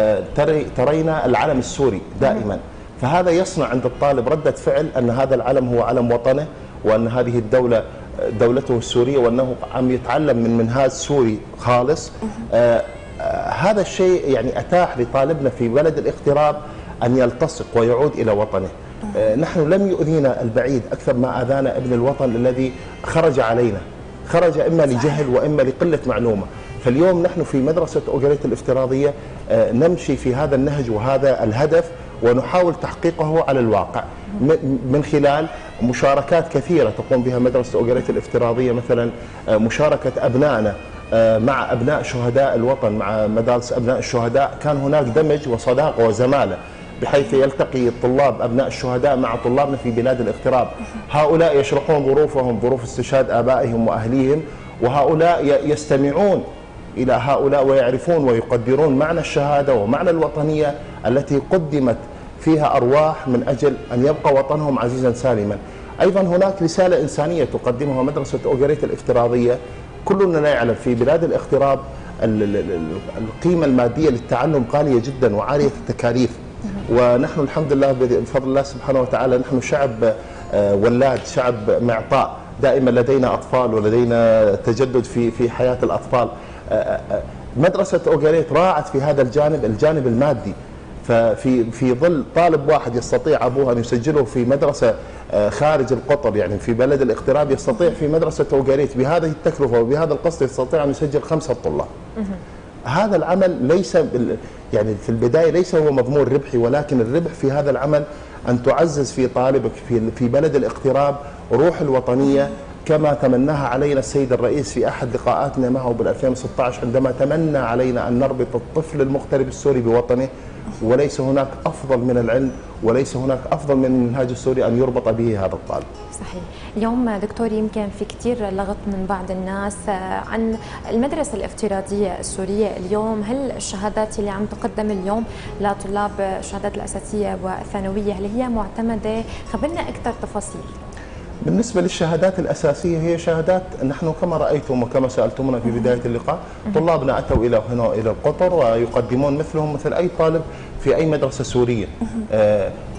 ترينا العلم السوري دائما، فهذا يصنع عند الطالب ردة فعل أن هذا العلم هو علم وطنه، وأن هذه الدولة دولته السورية، وأنه عم يتعلم من منهاج سوري خالص. آه آه هذا الشيء يعني أتاح لطالبنا في بلد الاغتراب أن يلتصق ويعود إلى وطنه. آه نحن لم يؤذينا البعيد أكثر ما أذانا ابن الوطن الذي خرج علينا، خرج إما لجهل وإما لقلة معلومة. فاليوم نحن في مدرسة أوغاريت الافتراضية نمشي في هذا النهج وهذا الهدف، ونحاول تحقيقه على الواقع من خلال مشاركات كثيرة تقوم بها مدرسة أوغاريت الافتراضية. مثلا مشاركة أبنائنا مع أبناء شهداء الوطن، مع مدارس أبناء الشهداء، كان هناك دمج وصداقة وزمالة، بحيث يلتقي الطلاب أبناء الشهداء مع طلابنا في بلاد الاغتراب. هؤلاء يشرحون ظروفهم، ظروف استشهاد آبائهم وأهليهم، وهؤلاء يستمعون إلى هؤلاء ويعرفون ويقدرون معنى الشهادة ومعنى الوطنية التي قدمت فيها أرواح من أجل أن يبقى وطنهم عزيزا سالما. أيضا هناك رسالة إنسانية تقدمها مدرسة أوغاريت الافتراضية. كلنا نعلم في بلاد الاغتراب القيمة المادية للتعلم غالية جدا وعالية التكاليف، ونحن الحمد لله بفضل الله سبحانه وتعالى نحن شعب ولاد، شعب معطاء، دائما لدينا أطفال ولدينا تجدد في في حياة الأطفال. مدرسة أوغاريت راعت في هذا الجانب الجانب المادي، ففي في ظل طالب واحد يستطيع أبوه أن يسجله في مدرسة خارج القطر، يعني في بلد الاغتراب، يستطيع في مدرسة أوغاريت بهذه التكلفة وبهذا القسط يستطيع أن يسجل خمسة طلاب. هذا العمل ليس يعني في البداية ليس هو مضمون ربحي، ولكن الربح في هذا العمل أن تعزز في طالبك في في بلد الاغتراب روح الوطنية، كما تمناها علينا السيد الرئيس في أحد لقاءاتنا معه بال ألفين وستة عشر، عندما تمنى علينا أن نربط الطفل المغترب السوري بوطنه. وليس هناك أفضل من العلم، وليس هناك أفضل من المنهاج السوري أن يربط به هذا الطالب. صحيح. اليوم دكتور يمكن في كثير لغط من بعض الناس عن المدرسة الافتراضية السورية اليوم. هل الشهادات اللي عم تقدم اليوم لطلاب الشهادات الأساسية والثانوية هل هي معتمدة؟ خبرنا أكثر تفاصيل. بالنسبة للشهادات الأساسية هي شهادات، نحن كما رأيتم وكما سألتمونا في بداية اللقاء، طلابنا أتوا إلى هنا إلى القطر ويقدمون مثلهم مثل أي طالب في أي مدرسة سورية.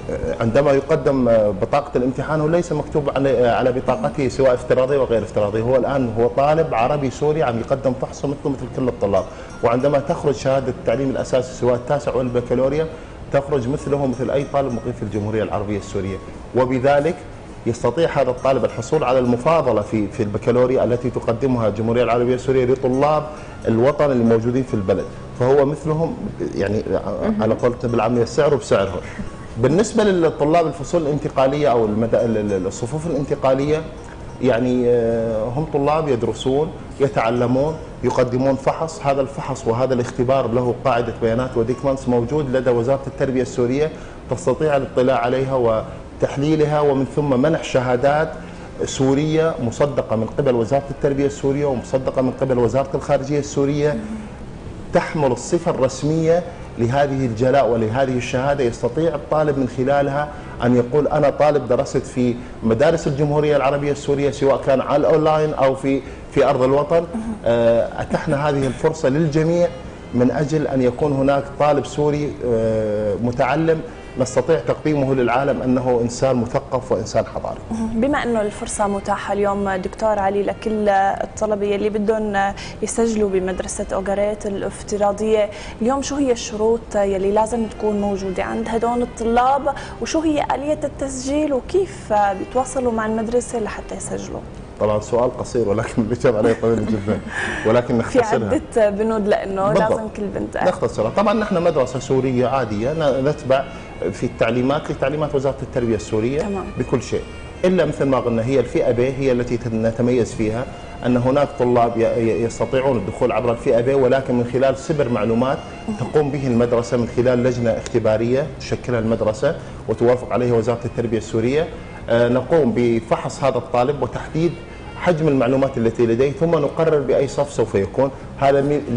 عندما يقدم بطاقة الامتحان هو ليس مكتوب على على بطاقته سواء افتراضي وغير افتراضي، هو الآن هو طالب عربي سوري عم يقدم فحصه مثله مثل كل الطلاب، وعندما تخرج شهادة التعليم الأساسي سواء التاسع والبكالوريا تخرج مثله مثل أي طالب مقيم في الجمهورية العربية السورية، وبذلك يستطيع هذا الطالب الحصول على المفاضلة في في البكالوريا التي تقدمها الجمهورية العربية السورية لطلاب الوطن اللي موجودين في البلد، فهو مثلهم يعني على قولتنا بالعامية سعره بسعرهم. بالنسبة للطلاب الفصول الانتقالية أو الصفوف الانتقالية يعني هم طلاب يدرسون يتعلمون يقدمون فحص، هذا الفحص وهذا الاختبار له قاعدة بيانات وديكمنتس موجود لدى وزارة التربية السورية تستطيع الاطلاع عليها وتحليلها ومن ثم منح شهادات سورية مصدقة من قبل وزارة التربية السورية ومصدقة من قبل وزارة الخارجية السورية تحمل الصفة الرسمية لهذه الجلاء ولهذه الشهادة، يستطيع الطالب من خلالها أن يقول أنا طالب درست في مدارس الجمهورية العربية السورية سواء كان على الأونلاين أو في في أرض الوطن. أتحنا هذه الفرصة للجميع من أجل أن يكون هناك طالب سوري متعلم نستطيع تقديمه للعالم أنه إنسان مثقف وإنسان حضاري. بما أنه الفرصة متاحة اليوم دكتور علي لكل الطلبة اللي بدهم يسجلوا بمدرسة أوغاريت الافتراضية، اليوم شو هي الشروط يلي لازم تكون موجودة عند هدول الطلاب وشو هي آلية التسجيل وكيف بيتواصلوا مع المدرسة لحتى يسجلوا؟ طبعا سؤال قصير ولكن الإجابة عليه طويلة جدا ولكن نختصرها. في عدة بنود لأنه بالضبط. لازم كل بنت نختصرها. طبعا نحن مدرسة سورية عادية نتبع في التعليمات لتعليمات وزارة التربية السورية تمام. بكل شيء، إلا مثل ما قلنا هي الفئة ب هي التي نتميز فيها أن هناك طلاب يستطيعون الدخول عبر الفئة ب ولكن من خلال سبر معلومات تقوم به المدرسة من خلال لجنة اختبارية تشكلها المدرسة وتوافق عليها وزارة التربية السورية. نقوم بفحص هذا الطالب وتحديد حجم المعلومات التي لديه ثم نقرر بأي صف سوف يكون، هذا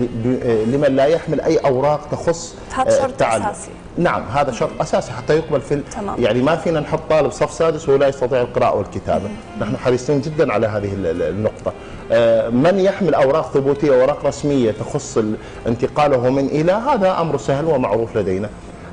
لمن لا يحمل أي أوراق تخص التعلم. نعم هذا شرط أساسي حتى يقبل في تمام. يعني ما فينا نحط طالب صف سادس ولا يستطيع القراءة والكتابة، نحن حريصين جدا على هذه النقطة. من يحمل أوراق ثبوتية وأوراق رسمية تخص انتقاله من إلى هذا أمر سهل ومعروف لدينا.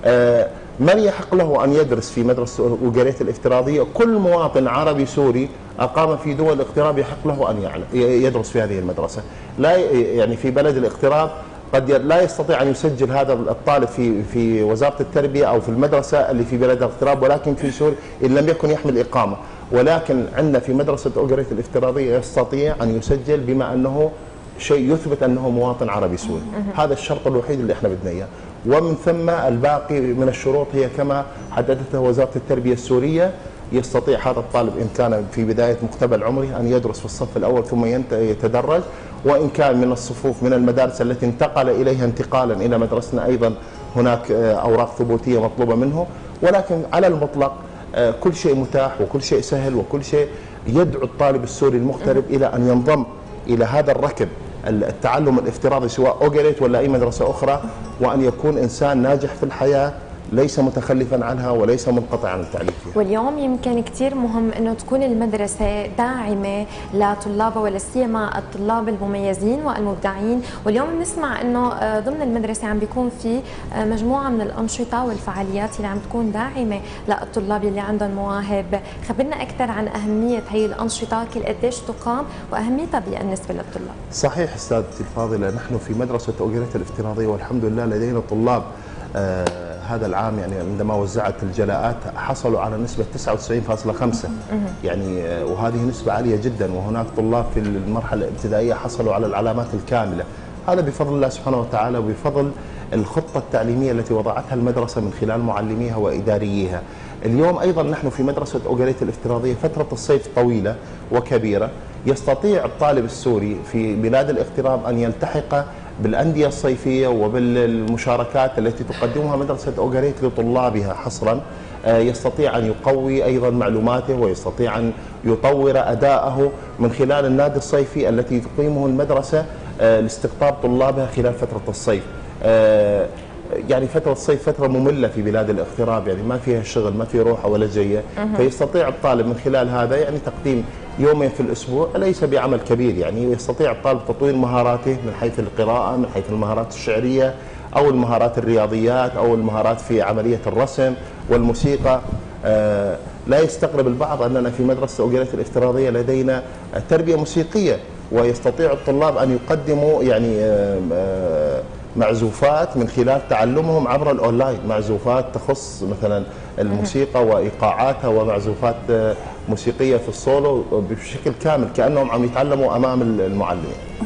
من يحق له أن يدرس في مدرسة أوغاريت الافتراضية؟ كل مواطن عربي سوري أقام في دول الاغتراب يحق له أن يعلم يدرس في هذه المدرسة. لا يعني في بلد الاغتراب قد لا يستطيع أن يسجل هذا الطالب في في وزارة التربية أو في المدرسة اللي في بلد الاغتراب، ولكن في سوريا إن لم يكن يحمل إقامة، ولكن عندنا في مدرسة أوغاريت الافتراضية يستطيع أن يسجل بما أنه شيء يثبت أنه مواطن عربي سوري. هذا الشرط الوحيد اللي احنا بدنا إياه، ومن ثم الباقي من الشروط هي كما حددتها وزارة التربية السورية. يستطيع هذا الطالب إن كان في بداية مقتبل عمره أن يدرس في الصف الأول ثم يتدرج، وإن كان من الصفوف من المدارس التي انتقل إليها انتقالا إلى مدرستنا أيضا هناك أوراق ثبوتية مطلوبة منه، ولكن على المطلق كل شيء متاح وكل شيء سهل وكل شيء يدعو الطالب السوري المغترب إلى أن ينضم إلى هذا الركب التعلم الافتراضي سواء أوغاريت ولا أي مدرسة أخرى، وأن يكون إنسان ناجح في الحياة ليس متخلفا عنها وليس منقطعا عن التعليم فيها. واليوم يمكن كثير مهم انه تكون المدرسه داعمه لطلابها ولا سيما الطلاب المميزين والمبدعين، واليوم بنسمع انه ضمن المدرسه عم بيكون في مجموعه من الانشطه والفعاليات اللي عم تكون داعمه للطلاب اللي عندهم مواهب. خبرنا اكثر عن اهميه هي الانشطه، كل قديش تقام واهميتها بالنسبه للطلاب. صحيح استاذتي الفاضله، نحن في مدرسه أوغاريت الافتراضيه والحمد لله لدينا طلاب آه هذا العام يعني عندما وزعت الجلاءات حصلوا على نسبة تسعة وتسعين فاصلة خمسة يعني، وهذه نسبة عالية جدا، وهناك طلاب في المرحلة الابتدائية حصلوا على العلامات الكاملة. هذا بفضل الله سبحانه وتعالى وبفضل الخطة التعليمية التي وضعتها المدرسة من خلال معلميها وإدارييها. اليوم أيضا نحن في مدرسة أوغاريت الافتراضية فترة الصيف طويلة وكبيرة، يستطيع الطالب السوري في بلاد الاغتراب أن يلتحق بالأندية الصيفية وبالمشاركات التي تقدمها مدرسة أوغاريت لطلابها حصرا. يستطيع أن يقوي أيضا معلوماته ويستطيع أن يطور أداءه من خلال النادي الصيفي التي تقيمه المدرسة لاستقطاب طلابها خلال فترة الصيف. يعني فترة الصيف فترة مملة في بلاد الاغتراب، يعني ما فيها شغل ما فيها روحة ولا جية، فيستطيع الطالب من خلال هذا يعني تقديم يومين في الأسبوع ليس بعمل كبير، يعني يستطيع الطالب تطوير مهاراته من حيث القراءة من حيث المهارات الشعرية أو المهارات الرياضيات أو المهارات في عملية الرسم والموسيقى. لا يستغرب البعض أننا في مدرسة أوغريت الافتراضية لدينا تربية موسيقية، ويستطيع الطلاب أن يقدموا يعني معزوفات من خلال تعلمهم عبر الأونلاين، معزوفات تخص مثلا الموسيقى وإيقاعاتها ومعزوفات موسيقية في السولو بشكل كامل كأنهم عم يتعلموا أمام المعلم.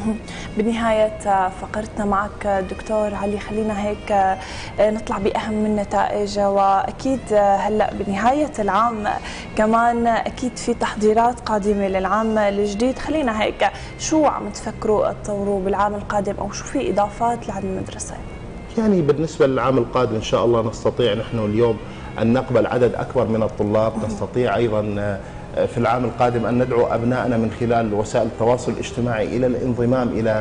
بنهاية فقرتنا معك دكتور علي، خلينا هيك نطلع بأهم النتائج، وأكيد هلأ بنهاية العام كمان أكيد في تحضيرات قادمة للعام الجديد، خلينا هيك شو عم تفكروا تطوروا بالعام القادم أو شو في إضافات لعند المدرسة؟ يعني بالنسبة للعام القادم إن شاء الله نستطيع نحن اليوم أن نقبل عدد أكبر من الطلاب، نستطيع أيضا في العام القادم أن ندعو أبنائنا من خلال وسائل التواصل الاجتماعي إلى الانضمام إلى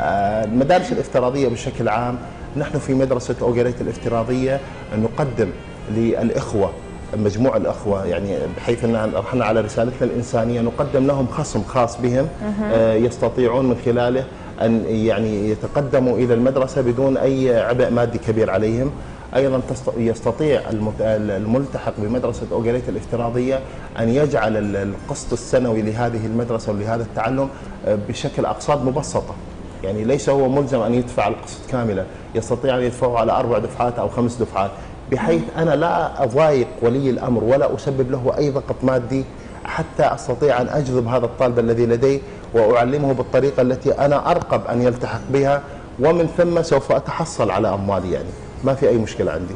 المدارس الافتراضية بشكل عام. نحن في مدرسة أوغريت الافتراضية نقدم للإخوة، مجموع الأخوة، يعني بحيث أن رحنا على رسالتنا الإنسانية، نقدم لهم خصم خاص بهم يستطيعون من خلاله أن يعني يتقدموا إلى المدرسة بدون أي عبء مادي كبير عليهم. أيضا يستطيع الملتحق بمدرسة أوغريت الافتراضية أن يجعل القسط السنوي لهذه المدرسة ولهذا التعلم بشكل أقساط مبسطة، يعني ليس هو ملزم أن يدفع القسط كاملا، يستطيع أن يدفعه على أربع دفعات أو خمس دفعات، بحيث أنا لا أضايق ولي الأمر ولا أسبب له أي ضغط مادي، حتى أستطيع أن أجذب هذا الطالب الذي لدي وأعلمه بالطريقة التي أنا أرقب أن يلتحق بها، ومن ثم سوف أتحصل على أموالي، يعني ما في أي مشكلة عندي.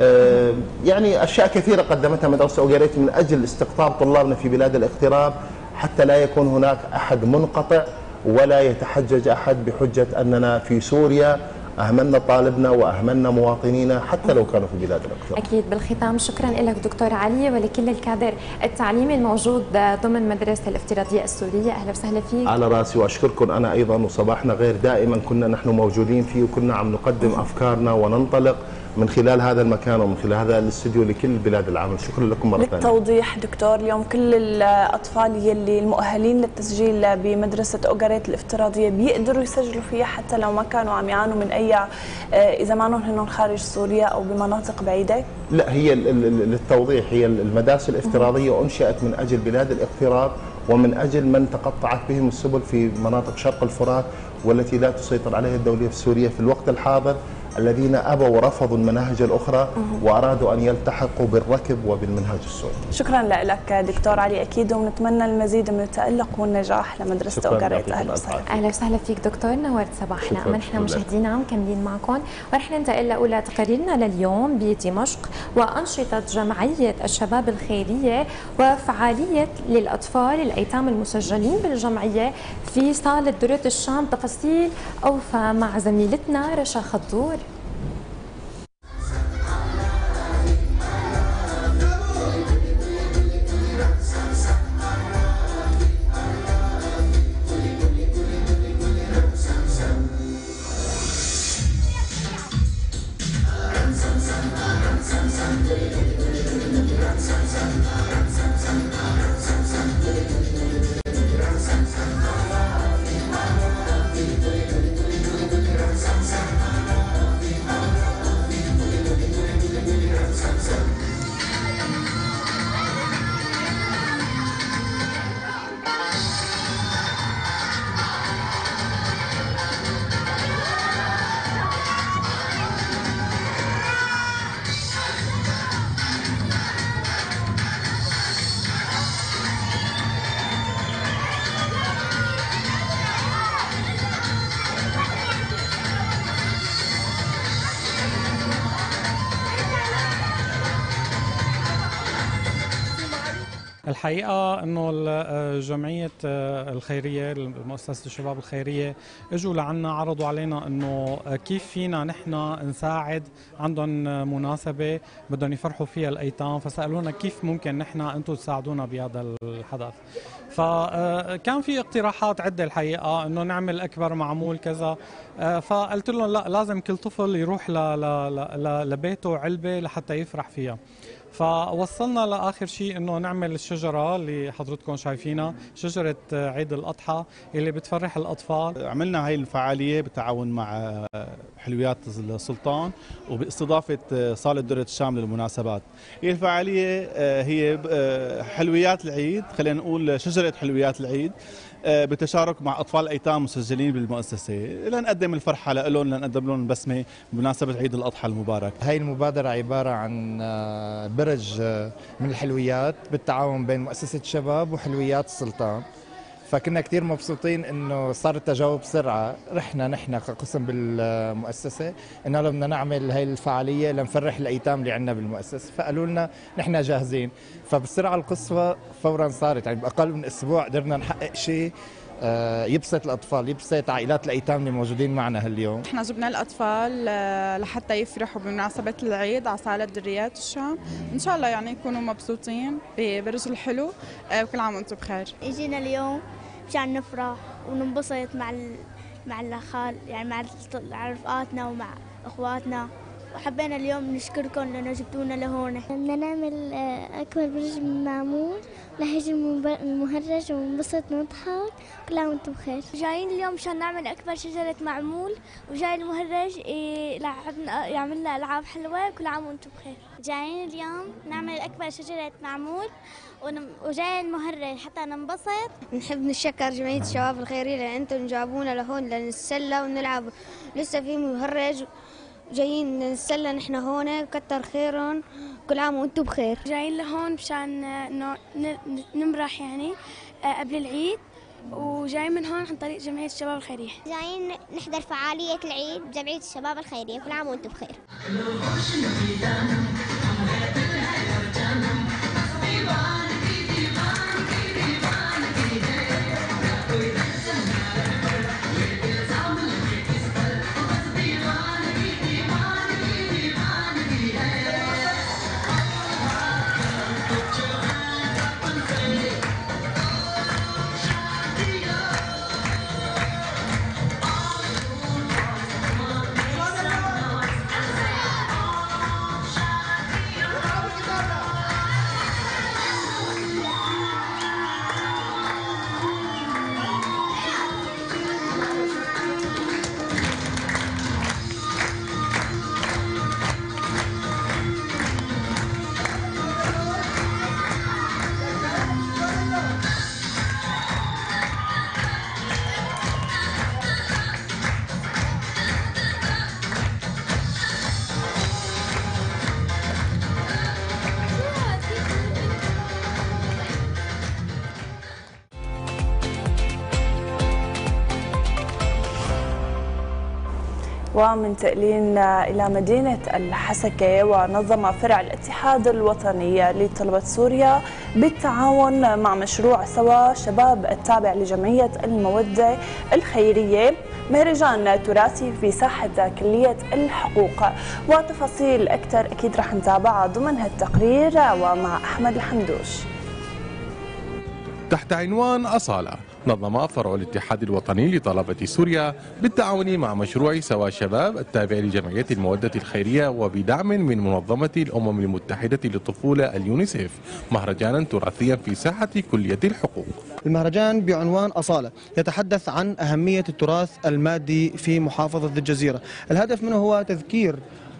أه يعني أشياء كثيرة قدمتها مدرسة أوغريت من أجل استقطاب طلابنا في بلاد الاغتراب، حتى لا يكون هناك أحد منقطع ولا يتحجج أحد بحجة أننا في سوريا أهملنا طالبنا وأهملنا مواطنينا حتى لو كانوا في بلاد الاغتراب. أكيد. بالختام شكرا لك دكتور علي ولكل الكادر التعليمي الموجود ضمن مدرسة الافتراضية السورية، أهلا وسهلا فيك. على راسي، وأشكركم أنا أيضا، وصباحنا غير دائما كنا نحن موجودين فيه وكنا عم نقدم أفكارنا وننطلق من خلال هذا المكان ومن خلال هذا الاستوديو لكل بلاد العمل. شكرا لكم مرة ثانية. للتوضيح دكتور، اليوم كل الأطفال يلي المؤهلين للتسجيل بمدرسة أوغريت الافتراضية بيقدروا يسجلوا فيها حتى لو ما كانوا عم يعانوا من أي إذا ما هن خارج سوريا أو بمناطق بعيدة؟ لا، هي للتوضيح، هي المدارس الافتراضية أنشئت من أجل بلاد الاغتراب ومن أجل من تقطعت بهم السبل في مناطق شرق الفرات والتي لا تسيطر عليها الدولة السورية في الوقت الحاضر، الذين أبوا ورفضوا المناهج الأخرى وأرادوا أن يلتحقوا بالركب وبالمنهج السوري. شكرا لك دكتور علي أكيد، ونتمنى المزيد من التألق والنجاح لمدرسة أوغريت. أهلا وسهلا. أهلا وسهلا فيك دكتور، نورت صباحنا. أما نحن مشاهدينا مكملين معكم ورح ننتقل لأولى تقاريرنا لليوم بدمشق وأنشطة جمعية الشباب الخيرية وفعالية للأطفال الأيتام المسجلين بالجمعية في صالة درة الشام. تفاصيل أوفى مع زميلتنا رشا خضور. الحقيقة أنه الجمعية الخيرية، مؤسسة الشباب الخيرية، اجوا لعنا عرضوا علينا أنه كيف فينا نحن نساعد، عندهم مناسبة بدهم يفرحوا فيها الأيتام، فسألونا كيف ممكن نحن أنتم تساعدونا بهذا الحدث. فكان في اقتراحات عدة الحقيقة أنه نعمل أكبر معمول كذا، فقلت لهم لا، لازم كل طفل يروح لبيته علبة لحتى يفرح فيها. فوصلنا لاخر شيء انه نعمل الشجره اللي حضرتكم شايفينها، شجره عيد الاضحى اللي بتفرح الاطفال. عملنا هاي الفعاليه بالتعاون مع حلويات السلطان وباستضافه صاله درة الشام للمناسبات. هي الفعاليه هي حلويات العيد، خلينا نقول شجره حلويات العيد بتشارك مع اطفال ايتام مسجلين بالمؤسسه لنقدم الفرحه لهم، لنقدم لهم البسمه بمناسبه عيد الاضحى المبارك. هاي المبادره عباره عن برج من الحلويات بالتعاون بين مؤسسه شباب وحلويات السلطان، فكنا كثير مبسوطين انه صار التجاوب بسرعه. رحنا نحن كقسم بالمؤسسه انه بدنا نعمل هاي الفعاليه لنفرح الايتام اللي عندنا بالمؤسسه، فقالوا لنا نحن جاهزين، فبالسرعه القصوى فورا صارت، يعني باقل من اسبوع قدرنا نحقق شيء يبسط الاطفال، يبسط عائلات الايتام اللي موجودين معنا هاليوم. احنا جبنا الاطفال لحتى يفرحوا بمناسبه العيد على صاله دريات الشام، ان شاء الله يعني يكونوا مبسوطين ببرج الحلو، وكل عام وانتم بخير. اجينا اليوم مشان نفرح وننبسط مع ال... مع الاخال، يعني مع رفقاتنا ومع اخواتنا، وحبينا اليوم نشكركم لانه جبتونا لهون. بدنا نعمل اكبر برج معمول لهيجي المهرج وننبسط ونضحك، كل عام وانتم بخير. جايين اليوم مشان نعمل اكبر شجره معمول، وجاي المهرج يلعبنا يعمل لنا العاب حلوه، كل عام وانتم بخير. جايين اليوم نعمل اكبر شجره معمول وجاي المهرج حتى ننبسط. نحب نشكر جمعيه الشباب الخيريه لان انتم جابونا لهون لنتسلى ونلعب، لسه في مهرج جايين نتسلى نحن هون، كتر خيرهم، كل عام وانتم بخير. جايين لهون مشان نمرح يعني قبل العيد، وجاي من هون عن طريق جمعيه الشباب الخيريه. جايين نحضر فعاليه العيد بجمعيه الشباب الخيريه، كل عام وانتم بخير. ومنتقلين إلى مدينة الحسكة، ونظم فرع الاتحاد الوطني لطلبة سوريا بالتعاون مع مشروع سوا شباب التابع لجمعية المودة الخيرية مهرجان تراثي في ساحة كلية الحقوق. وتفاصيل أكثر أكيد رح نتابعها ضمن هالتقرير ومع أحمد الحمدوش. تحت عنوان أصالة، نظم فرع الاتحاد الوطني لطلبة سوريا بالتعاون مع مشروع سوا شباب التابع لجمعية المودة الخيرية وبدعم من منظمة الأمم المتحدة للطفولة اليونيسيف مهرجانا تراثيا في ساحة كلية الحقوق. المهرجان بعنوان أصالة يتحدث عن أهمية التراث المادي في محافظة الجزيرة. الهدف منه هو تذكير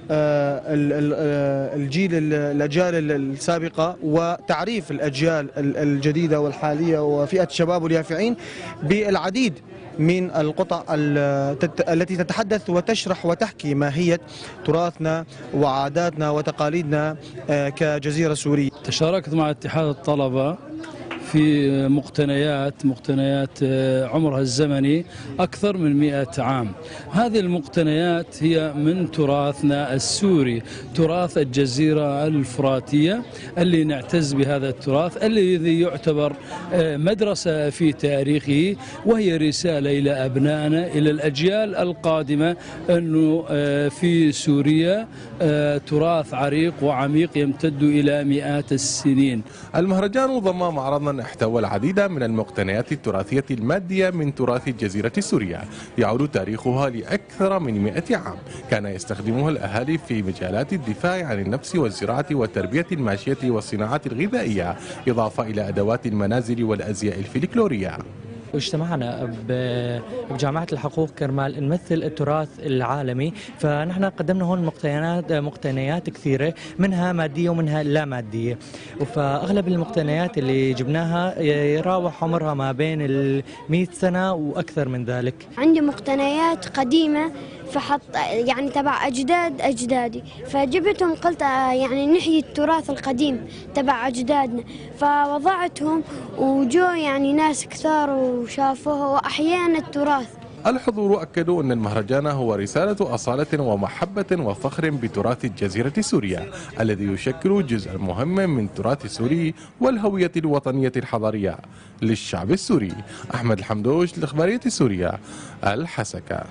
الجيل الأجيال السابقة وتعريف الأجيال الجديدة والحالية وفئة الشباب واليافعين بالعديد من القطع التي تتحدث وتشرح وتحكي ماهية تراثنا وعاداتنا وتقاليدنا كجزيرة سورية. تشاركت مع اتحاد الطلبة في مقتنيات مقتنيات عمرها الزمني أكثر من مئة عام. هذه المقتنيات هي من تراثنا السوري، تراث الجزيرة الفراتية اللي نعتز بهذا التراث الذي يعتبر مدرسة في تاريخه، وهي رسالة إلى أبنائنا إلى الأجيال القادمة أنه في سوريا تراث عريق وعميق يمتد إلى مئات السنين. المهرجان ضم معرضا العنوان احتوى العديد من المقتنيات التراثية المادية من تراث الجزيرة السورية يعود تاريخها لأكثر من مئة عام، كان يستخدمها الأهالي في مجالات الدفاع عن النفس والزراعة وتربية الماشية والصناعات الغذائية، إضافة إلى أدوات المنازل والأزياء الفلكلورية. واجتمعنا بجامعة الحقوق كرمال نمثل التراث العالمي، فنحن قدمنا هون مقتنيات مقتنيات كثيرة، منها مادية ومنها لا مادية. فأغلب المقتنيات اللي جبناها يراوح عمرها ما بين المئة سنة وأكثر من ذلك. عندي مقتنيات قديمة فحط يعني تبع أجداد أجدادي، فجبتهم قلت يعني نحيي التراث القديم تبع أجدادنا، فوضعتهم وجو يعني ناس كثار وشافوها وأحيانا التراث. الحضور أكدوا أن المهرجان هو رسالة أصالة ومحبة وفخر بتراث الجزيرة السورية الذي يشكل جزءا مهما من التراث السوري والهوية الوطنية الحضارية للشعب السوري. أحمد الحمدوش لإخبارية سوريا، الحسكة.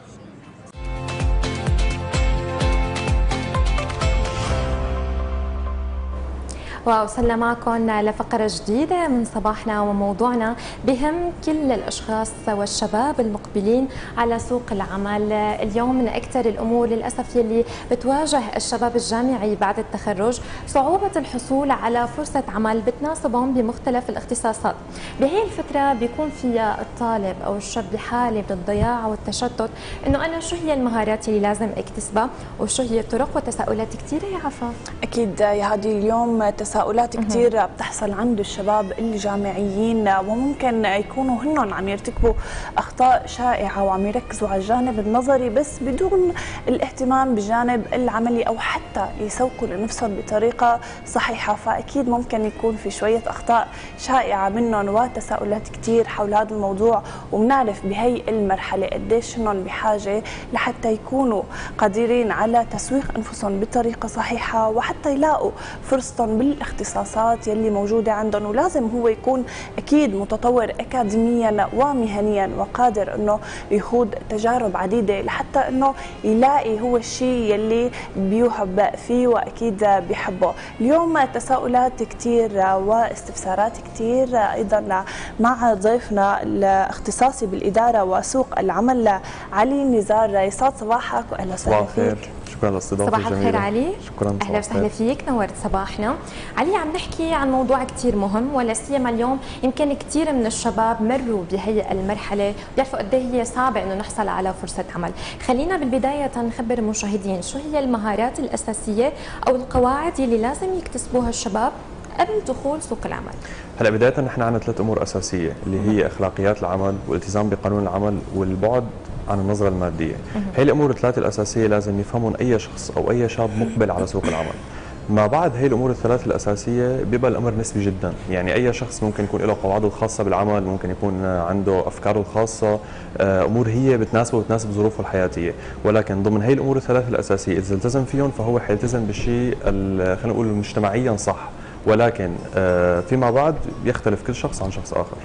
ووصلنا معكم لفقرة جديدة من صباحنا وموضوعنا بهم كل الأشخاص والشباب المقبلين على سوق العمل. اليوم من أكثر الأمور للأسف يلي بتواجه الشباب الجامعي بعد التخرج صعوبة الحصول على فرصة عمل بتناسبهم بمختلف الاختصاصات. بهي الفترة بيكون فيها الطالب أو الشاب بحالة من الضياع والتشتت، إنه أنا شو هي المهارات اللي لازم اكتسبها وشو هي الطرق، وتساؤلات كثيرة يا عفا. أكيد يا هادي، اليوم تساؤلات كثير بتحصل عند الشباب الجامعيين، وممكن يكونوا هنن عم يرتكبوا أخطاء شائعة وعم يركزوا على الجانب النظري بس بدون الاهتمام بالجانب العملي، أو حتى يسوقوا لنفسهم بطريقة صحيحة. فأكيد ممكن يكون في شوية أخطاء شائعة منهم وتساؤلات كثير حول هذا الموضوع، وبنعرف بهي المرحلة قديش هنن بحاجة لحتى يكونوا قادرين على تسويق أنفسهم بطريقة صحيحة وحتى يلاقوا فرصتهم بالاختصاصات يلي موجودة عندهم. ولازم هو يكون أكيد متطور أكاديميا ومهنيا وقادر أنه يخوض تجارب عديدة لحتى أنه يلاقي هو الشيء يلي بيوهب فيه وأكيد بيحبه. اليوم تساؤلات كتير واستفسارات كتير أيضا مع ضيفنا الاختصاصي بالإدارة وسوق العمل علي نزار. يسعد صباحك وأهلا وسهلا فيك. شكرا للاستضافه الجميله. صباح الخير علي. شكرا. اهلا وسهلا فيك، نورت صباحنا. علي، عم نحكي عن موضوع كثير مهم، ولا سيما اليوم يمكن كثير من الشباب مروا بهي المرحله بيعرفوا قد ايه هي صعبه انه نحصل على فرصه عمل. خلينا بالبدايه نخبر المشاهدين شو هي المهارات الاساسيه او القواعد اللي لازم يكتسبوها الشباب قبل دخول سوق العمل. هلا بدايه نحن عندنا ثلاث امور اساسيه اللي هي اخلاقيات العمل والالتزام بقانون العمل والبعد عن النظرة المادية. هي الأمور الثلاثة الأساسية لازم يفهمون أي شخص أو أي شاب مقبل على سوق العمل. ما بعد هي الأمور الثلاثة الأساسية بيبقى الأمر نسبي جدا، يعني أي شخص ممكن يكون له قواعده الخاصة بالعمل، ممكن يكون عنده أفكاره الخاصة، أمور هي بتناسبه وبتناسب ظروفه الحياتية، ولكن ضمن هي الأمور الثلاثة الأساسية إذا التزم فيهم فهو حيلتزم بالشيء خلينا نقول مجتمعيا صح، ولكن فيما بعد يختلف كل شخص عن شخص آخر.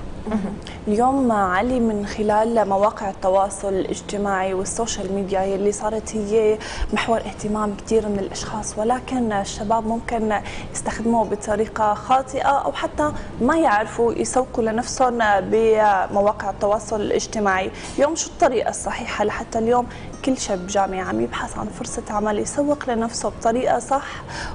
اليوم علي من خلال مواقع التواصل الاجتماعي والسوشيال ميديا اللي صارت هي محور اهتمام كثير من الاشخاص، ولكن الشباب ممكن يستخدموه بطريقه خاطئه او حتى ما يعرفوا يسوقوا لنفسهم بمواقع التواصل الاجتماعي. اليوم شو الطريقه الصحيحه لحتى اليوم كل شاب جامعي عم يبحث عن فرصه عمل يسوق لنفسه بطريقه صح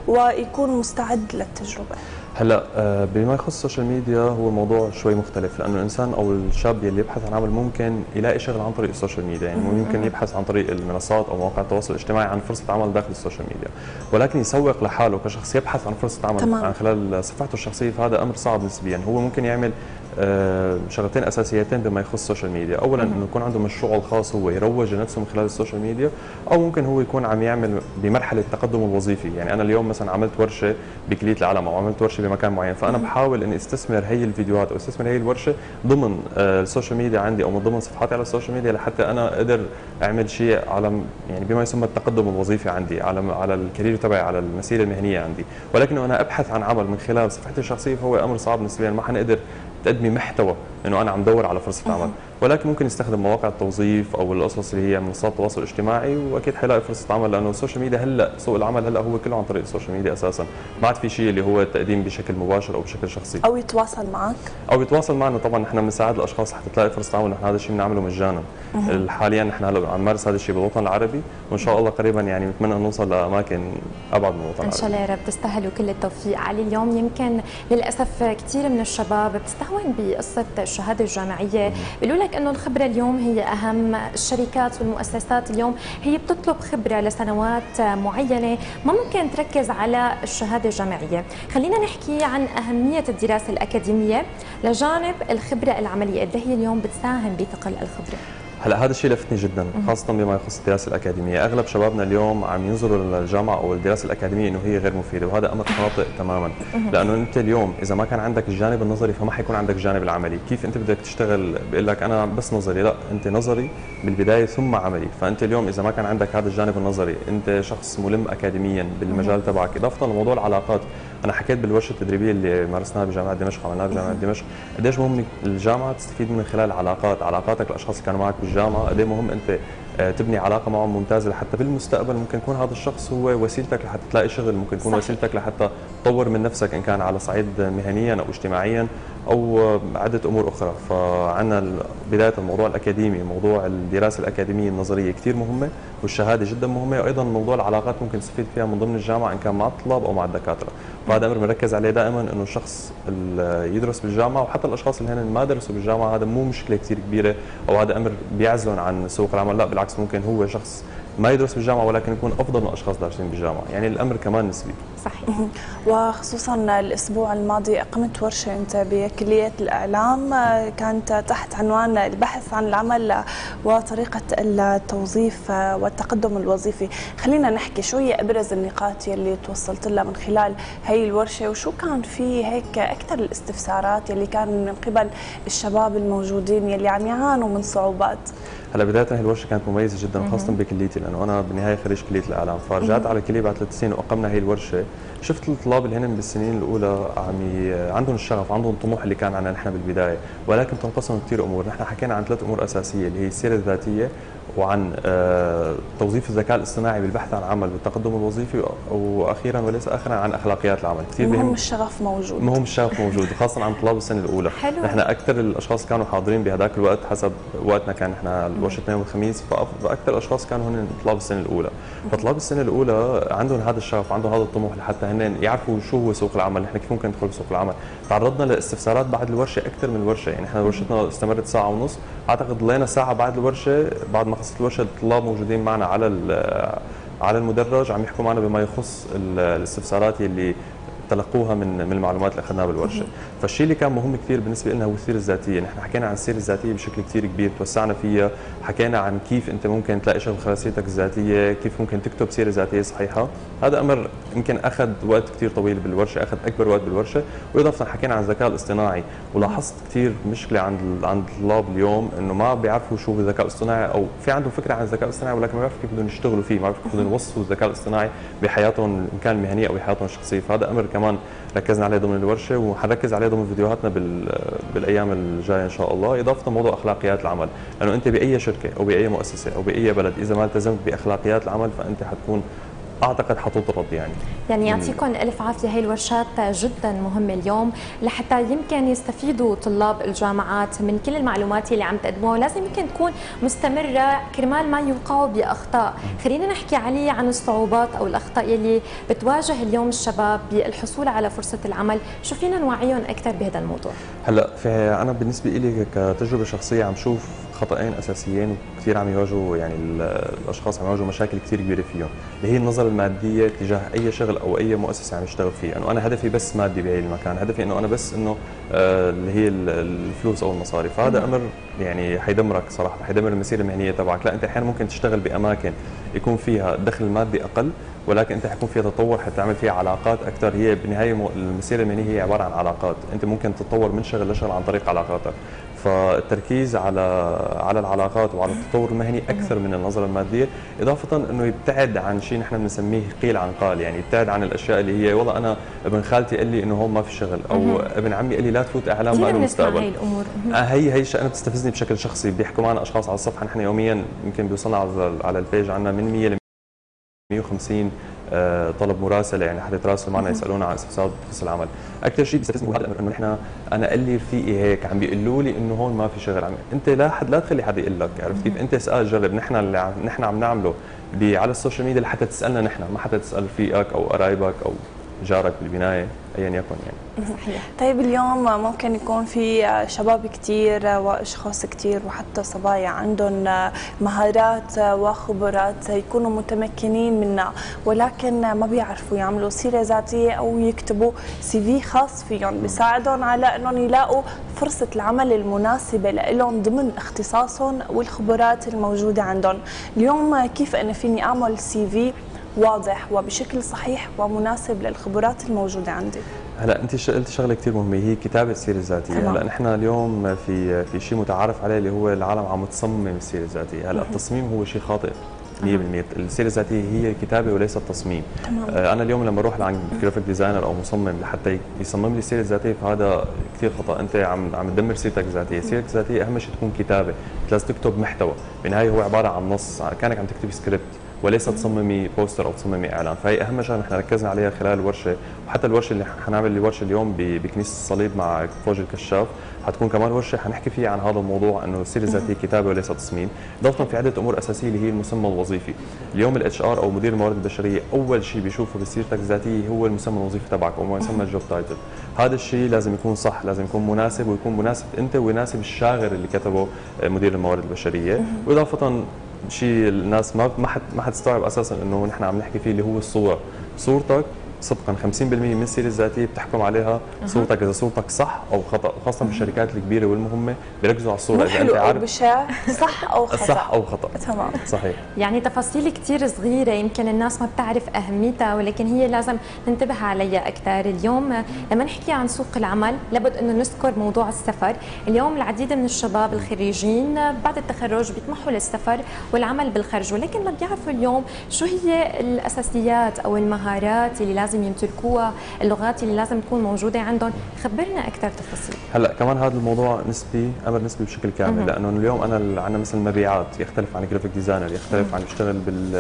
ويكون مستعد للتجربه؟ هلا بما يخص السوشيال ميديا هو موضوع شوي مختلف، لانه الانسان او الشاب اللي يبحث عن عمل ممكن يلاقي شغل عن طريق السوشيال ميديا، يعني ممكن يبحث عن طريق المنصات او مواقع التواصل الاجتماعي عن فرصه عمل داخل السوشيال ميديا، ولكن يسوق لحاله كشخص يبحث عن فرصه عمل تمام. عن خلال صفحته الشخصيه، فهذا امر صعب نسبيا. هو ممكن يعمل شغلتين اساسيتين بما يخص السوشيال ميديا، اولا انه يكون عنده مشروعه الخاص هو يروج لنفسه من خلال السوشيال ميديا، او ممكن هو يكون عم يعمل بمرحله التقدم الوظيفي، يعني انا اليوم مثلا عملت ورشه بكليه العلم او عملت ورشه بمكان معين، فانا بحاول اني استثمر هي الفيديوهات او استثمر هي الورشه ضمن السوشيال ميديا عندي او من ضمن صفحاتي على السوشيال ميديا لحتى انا اقدر اعمل شيء على يعني بما يسمى التقدم الوظيفي عندي، على على الكارير تبعي، على المسيره المهنيه عندي، ولكن انا ابحث عن عمل من خلال صفحتي الشخصيه فهو امر صعب نسبيا، ما حنقدر تقدمي محتوى انه انا عم دور على فرصه عمل، ولكن ممكن يستخدم مواقع التوظيف او القصص اللي هي منصات التواصل الاجتماعي، واكيد حيلاقي فرصه عمل، لانه السوشيال ميديا هلا سوق العمل هلا هو كله عن طريق السوشيال ميديا اساسا، ما عاد في شيء اللي هو التقديم بشكل مباشر او بشكل شخصي او يتواصل معك او يتواصل معنا. طبعا نحن بنساعد الاشخاص حتى تلاقي فرصه عمل، نحن هذا الشيء بنعمله مجانا. حاليا نحن هلا عم نمارس هذا الشيء بالوطن العربي، وان شاء الله قريبا يعني نتمنى ان نوصل لاماكن ابعد من الوطن العربي ان شاء الله يا رب. تستاهلوا كل التوفيق. علي، اليوم يمكن للاسف كثير من الشباب بتستهون بقصه الشهاده الجامعيه، بيقولوا لك انه الخبره اليوم هي اهم. الشركات والمؤسسات اليوم هي بتطلب خبره لسنوات معينه، ما ممكن تركز على الشهاده الجامعيه. خلينا نحكي عن اهميه الدراسه الاكاديميه لجانب الخبره العمليه، قد هي اليوم بتساهم بثقل الخبره. هلا هذا الشيء لفتني جدا، خاصه بما يخص الدراسه الاكاديميه. اغلب شبابنا اليوم عم ينظروا للجامعه او الدراسه الاكاديميه انه هي غير مفيده، وهذا امر خاطئ تماما. لانه انت اليوم اذا ما كان عندك الجانب النظري فما حيكون عندك الجانب العملي. كيف انت بدك تشتغل؟ بقول لك انا بس نظري، لا، انت نظري بالبدايه ثم عملي. فانت اليوم اذا ما كان عندك هذا الجانب النظري، انت شخص ملم اكاديميا بالمجال تبعك. اضافه لموضوع العلاقات، انا حكيت بالورشه التدريبيه اللي مارسناها بجامعه دمشق، عملناها بجامعه دمشق، قديش مهم الجامعه تستفيد من خلال العلاقات، علاقاتك الاشخاص اللي كانوا معك بالجامعه، قد مهم انت تبني علاقه معهم ممتازه لحتى بالمستقبل ممكن يكون هذا الشخص هو وسيلتك لحتى تلاقي شغل، ممكن يكون وسيلتك لحتى تطور من نفسك ان كان على صعيد مهنيا او اجتماعيا او عده امور اخرى. فعندنا بدايه الموضوع الاكاديمي، موضوع الدراسه الاكاديميه النظريه كثير مهمه، والشهاده جدا مهمه، وايضا موضوع العلاقات ممكن تستفيد فيها من ضمن الجامعه ان كان مع الطلاب او مع الدكاتره. فهذا امر بنركز عليه دائما، انه الشخص اللي يدرس بالجامعه وحتى الاشخاص اللي هن ما درسوا بالجامعه هذا مو مشكله كثير كبيره او هذا امر بيعزلهم عن سوق العمل، لا بالعكس، ممكن هو شخص ما يدرس بالجامعه ولكن يكون افضل من اشخاص دارسين بالجامعه، يعني الامر كمان نسبي. صحيح. وخصوصا الاسبوع الماضي اقمت ورشه انت بكليه الاعلام، كانت تحت عنوان البحث عن العمل وطريقه التوظيف والتقدم الوظيفي. خلينا نحكي شو هي ابرز النقاط يلي توصلت لها من خلال هي الورشه، وشو كان في هيك اكثر الاستفسارات يلي كان من قبل الشباب الموجودين يلي عم يعانوا من صعوبات. هلا بدايه هي الورشه كانت مميزه جدا خاصه بكليتي، لانه انا بالنهايه خريج كليه الاعلام، فرجعت على الكليه بعد ثلاث سنين واقمنا هي الورشه. شفت الطلاب اللي هن بالسنين الاولى عم عندهم الشغف، عندهم الطموح اللي كان عندنا نحن بالبدايه، ولكن بتنقسم كثير امور. نحن حكينا عن ثلاث امور اساسيه اللي هي السيره الذاتيه، وعن توظيف الذكاء الاصطناعي بالبحث عن عمل بالتقدم الوظيفي، واخيرا وليس اخرا عن اخلاقيات العمل. كثير مهم الشغف موجود، مهم الشغف موجود خاصه عن طلاب السنه الاولى. حلو. نحن اكثر الاشخاص كانوا حاضرين بهذاك الوقت، حسب وقتنا كان نحن ورشتنا يوم الخميس، فاكثر الاشخاص كانوا هن طلاب السنه الاولى. فطلاب السنه الاولى عندهم هذا الشغف، عندهم هذا الطموح لحتى هن يعرفوا شو هو سوق العمل، نحن كيف ممكن ندخل بسوق العمل. تعرضنا لاستفسارات بعد الورشه اكثر من الورشه، يعني نحن ورشتنا استمرت ساعه ونص، اعتقد ضلينا ساعه بعد الورشه. بعد ما خلصت الورشه الطلاب موجودين معنا على على المدرج عم يحكوا معنا بما يخص الاستفسارات اللي تلقوها من من المعلومات اللي اخذناها بالورشه. فالشيء اللي كان مهم كثير بالنسبه لنا هو السيره الذاتيه، نحن حكينا عن السيره الذاتيه بشكل كثير كبير، توسعنا فيها، حكينا عن كيف انت ممكن تلاقي شغل خلال سيرتك الذاتيه، كيف ممكن تكتب سيره ذاتيه صحيحه. هذا امر يمكن اخذ وقت كثير طويل بالورشه، اخذ اكبر وقت بالورشه. واضافه حكينا عن الذكاء الاصطناعي، ولاحظت كثير مشكله عند عند الطلاب اليوم انه ما بيعرفوا شو هو الذكاء الاصطناعي، او في عندهم فكره عن الذكاء الاصطناعي ولكن ما بيعرفوا كيف بدهم يشتغلوا فيه، ما بيعرفوا كيف بدهم يوصفوا الذكاء الاصطناعي بحياتهم ان كان المهنيه او بحياتهم الشخصيه. فهذا امر كمان ركزنا عليه ضمن الورشه، وحنركز عليه ضمن فيديوهاتنا بال... بالايام الجايه ان شاء الله. اضافه لموضوع اخلاقيات العمل، لانه انت باي شركه او باي مؤسسه او باي بلد اذا ما التزمت باخلاقيات العمل فانت حتكون اعتقد حتطرد. يعني يعني يعطيكم الف عافيه. هي الورشات جدا مهمه اليوم لحتى يمكن يستفيدوا طلاب الجامعات من كل المعلومات اللي عم تقدموها، ولازم يمكن تكون مستمره كرمال ما يوقعوا باخطاء. خلينا نحكي علي عن الصعوبات او الاخطاء اللي بتواجه اليوم الشباب بالحصول على فرصه العمل، شو فينا نوعيهم اكثر بهذا الموضوع؟ هلا في انا بالنسبه لي كتجربه شخصيه عم شوف خطأين اساسيين وكثير عم يواجهوا، يعني الاشخاص عم يواجهوا مشاكل كثير كبيره فيهم، اللي هي النظره الماديه تجاه اي شغل او اي مؤسسه عم يشتغل فيه، انه انا هدفي بس مادي بهي المكان، هدفي انه انا بس انه آه اللي هي الفلوس او المصاري. فهذا امر يعني حيدمرك صراحه، حيدمر المسيره المهنيه تبعك. لا، انت احيانا ممكن تشتغل باماكن يكون فيها دخل مادي اقل ولكن انت حيكون فيها تطور، حتعمل فيها علاقات اكثر. هي بالنهايه المسيره المهنيه هي عباره عن علاقات، انت ممكن تتطور من شغل لشغل عن طريق علاقاتك. فالتركيز على على العلاقات وعلى التطور المهني اكثر من النظره الماديه، اضافه انه يبتعد عن شيء نحن بنسميه قيل عن قال، يعني يبتعد عن الاشياء اللي هي والله انا ابن خالتي قال لي انه هون ما في شغل، او ابن عمي قال لي لا تفوت اعلام ما له مستقبل. هي الامور آه هي هي انا بتستفزني بشكل شخصي. بيحكوا معنا اشخاص على الصفحه، نحن يوميا يمكن بيوصلنا على على البيج عندنا من مية ل مية وخمسين طلب مراسله، يعني حدا يتراسلوا معنا يسالونا عن استفسارات بخصوص العمل. اكثر شيء بيستفزني هذا الامر، انه نحن انا قال لي رفيقي هيك عم بيقولوا لي انه هون ما في شغل. عم انت لا حد لا تخلي حدا يقول لك، عرفت كيف؟ انت اسال جرب. نحن اللي عم نحن عم نعمله على السوشيال ميديا لحتى تسالنا نحن، ما حتى تسال رفيقك او قرايبك او جارك بالبنايه ايا يكن يعني. صحيح. طيب اليوم ممكن يكون في شباب كثير واشخاص كثير وحتى صبايا عندهم مهارات وخبرات يكونوا متمكنين منها، ولكن ما بيعرفوا يعملوا سيره ذاتيه او يكتبوا سي في خاص فيهم بيساعدهم على انهم يلاقوا فرصه العمل المناسبه لهم ضمن اختصاصهم والخبرات الموجوده عندهم. اليوم كيف انا فيني اعمل سي في واضح وبشكل صحيح ومناسب للخبرات الموجوده عندي؟ هلا انت قلت شغله كثير مهمه، هي كتابه السيره الذاتيه. هلا نحن اليوم في في شيء متعارف عليه اللي هو العالم عم تصمم السيره الذاتيه. هلا التصميم هو شيء خاطئ مية بالمية. السيره الذاتيه هي الكتابه وليس التصميم. تمام. آه انا اليوم لما اروح لعند جرافيك ديزاينر او مصمم لحتى يصمم لي السيره الذاتيه، فهذا كثير خطا. انت عم عم تدمر سيرتك الذاتيه. سيرتك الذاتيه اهم شيء تكون كتابه، لازم تكتب محتوى، بالنهايه هو عباره عن نص، كانك عم تكتبي سكريبت وليس تصممي بوستر او تصممي اعلان. فهي اهم شغله نحن ركزنا عليها خلال الورشه، وحتى الورشه اللي حنعمل الورشه اليوم بكنيسه الصليب مع فوج الكشاف حتكون كمان ورشه حنحكي فيها عن هذا الموضوع، انه السيره الذاتيه كتابه وليس تصميم. اضافه في عده امور اساسيه اللي هي المسمى الوظيفي. اليوم الاتش ار او مدير الموارد البشريه اول شيء بيشوفه بسيرتك الذاتيه هو المسمى الوظيفي تبعك او ما يسمى الجوب تايتل. هذا الشيء لازم يكون صح، لازم يكون مناسب، ويكون مناسب انت ويناسب الشاغر اللي كتبه مدير الموارد البشريه. واضافه شيء الناس ما ما حد ما حتستوعب اساسا انه نحن عم نحكي فيه اللي هو الصوره. صورتك صدقا خمسين بالمية من السيره الذاتيه بتحكم عليها صورتك، اذا صورتك صح او خطا، خاصه بالشركات الكبيره والمهمه بيركزوا على الصوره. اذا انت عارف بشع صح او خطا. صح او خطا. تمام. صحيح. يعني تفاصيل كثير صغيره يمكن الناس ما بتعرف اهميتها، ولكن هي لازم ننتبه عليها اكثر. اليوم لما نحكي عن سوق العمل لابد انه نذكر موضوع السفر. اليوم العديد من الشباب الخريجين بعد التخرج بيطمحوا للسفر والعمل بالخارج، ولكن ما بيعرفوا اليوم شو هي الاساسيات او المهارات اللي لازم يمتلكوها، اللغات اللي لازم تكون موجوده عندهم. خبرنا اكثر تفاصيل. هلا كمان هذا الموضوع نسبي، امر نسبي بشكل كامل، لانه اليوم انا عندنا مثل المبيعات يختلف عن الجرافيك ديزاينر، يختلف عن بيشتغل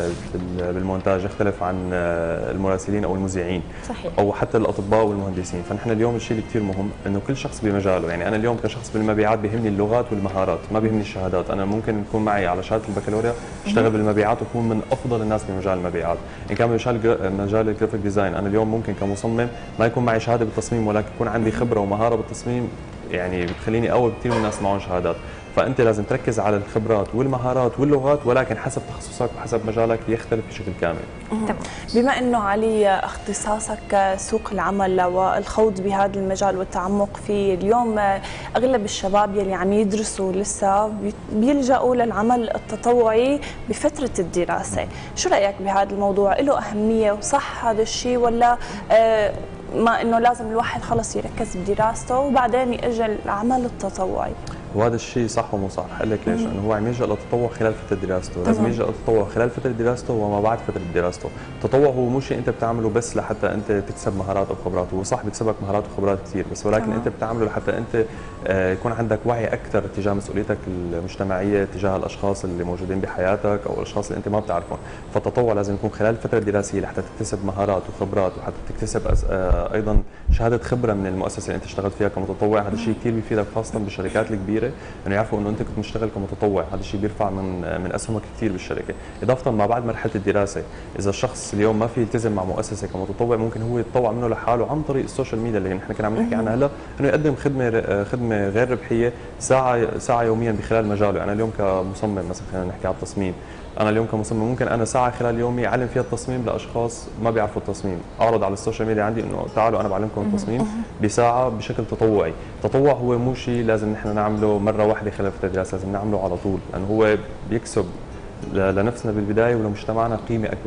بالمونتاج، يختلف عن المراسلين او المذيعين. صحيح. او حتى الاطباء والمهندسين. فنحن اليوم الشيء اللي كثير مهم انه كل شخص بمجاله، يعني انا اليوم كشخص بالمبيعات بيهمني اللغات والمهارات، ما بيهمني الشهادات. انا ممكن يكون معي على شهاده البكالوريا اشتغل بالمبيعات وكون من افضل الناس بمجال المبيعات. ان كان بمجال مجال الجرافيك ديزاين، انا اليوم ممكن كمصمم ما يكون معي شهاده بالتصميم، ولكن يكون عندي خبره ومهاره بالتصميم يعني بتخليني اقوى بكثير من الناس معهم شهادات. فانت لازم تركز على الخبرات والمهارات واللغات، ولكن حسب تخصصك وحسب مجالك يختلف بشكل كامل. تمام. بما انه علي اختصاصك سوق العمل والخوض بهذا المجال والتعمق فيه، اليوم اغلب الشباب يلي عم يدرسوا لسه بيلجأوا للعمل التطوعي بفتره الدراسه، شو رايك بهذا الموضوع؟ له اهميه وصح هذا الشيء، ولا آه ما انه لازم الواحد خلص يركز بدراسته وبعدين يجي العمل التطوعي؟ وهذا الشيء صح ومو صح. اقول لك ليش؟ لانه هو عم يلجا للتطوع خلال فتره دراسته، لازم يلجا للتطوع خلال فتره دراسته وما بعد فتره دراسته. التطوع هو مو شيء انت بتعمله بس لحتى انت تكسب مهارات او خبرات، هو صح بيكسبك مهارات وخبرات كثير، بس ولكن تمام. انت بتعمله لحتى انت آه يكون عندك وعي اكثر تجاه مسؤوليتك المجتمعيه تجاه الاشخاص اللي موجودين بحياتك او الاشخاص اللي انت ما بتعرفهم. فالتطوع لازم يكون خلال الفتره الدراسيه لحتى تكتسب مهارات وخبرات، وحتى تكتسب آه ايضا شهاده خبره من المؤسسه اللي انت اشتغلت فيها كمتطوع. هذا الشيء كثير بيفيدك خاصه بالشركات الكبيره انه يعرفوا انه انت كنت مشتغل كمتطوع. هذا الشيء بيرفع من من اسهمك كثير بالشركه. اضافه ما بعد مرحله الدراسه، اذا الشخص اليوم ما في يلتزم مع مؤسسه كمتطوع، ممكن هو يتطوع منه لحاله عن طريق السوشيال ميديا اللي نحن كنا عم نحكي عنها هلا، انه يقدم خدمه خدمه غير ربحيه ساعه ساعه يوميا بخلال مجاله. انا اليوم كمصمم مثلا، خلينا نحكي على التصميم، انا اليوم كمصمم ممكن انا ساعه خلال يومي اعلم فيها التصميم لاشخاص ما بيعرفوا التصميم، اعرض على السوشيال ميديا عندي انه تعالوا انا بعلمكم التصميم بساعه بشكل تطوعي. التطوع هو مو شيء لازم نحن نعمله مره واحده خلال فتره الدراسه، لازم نعمله على طول، لانه هو بيكسب لنفسنا بالبدايه ولمجتمعنا قيمه اكبر.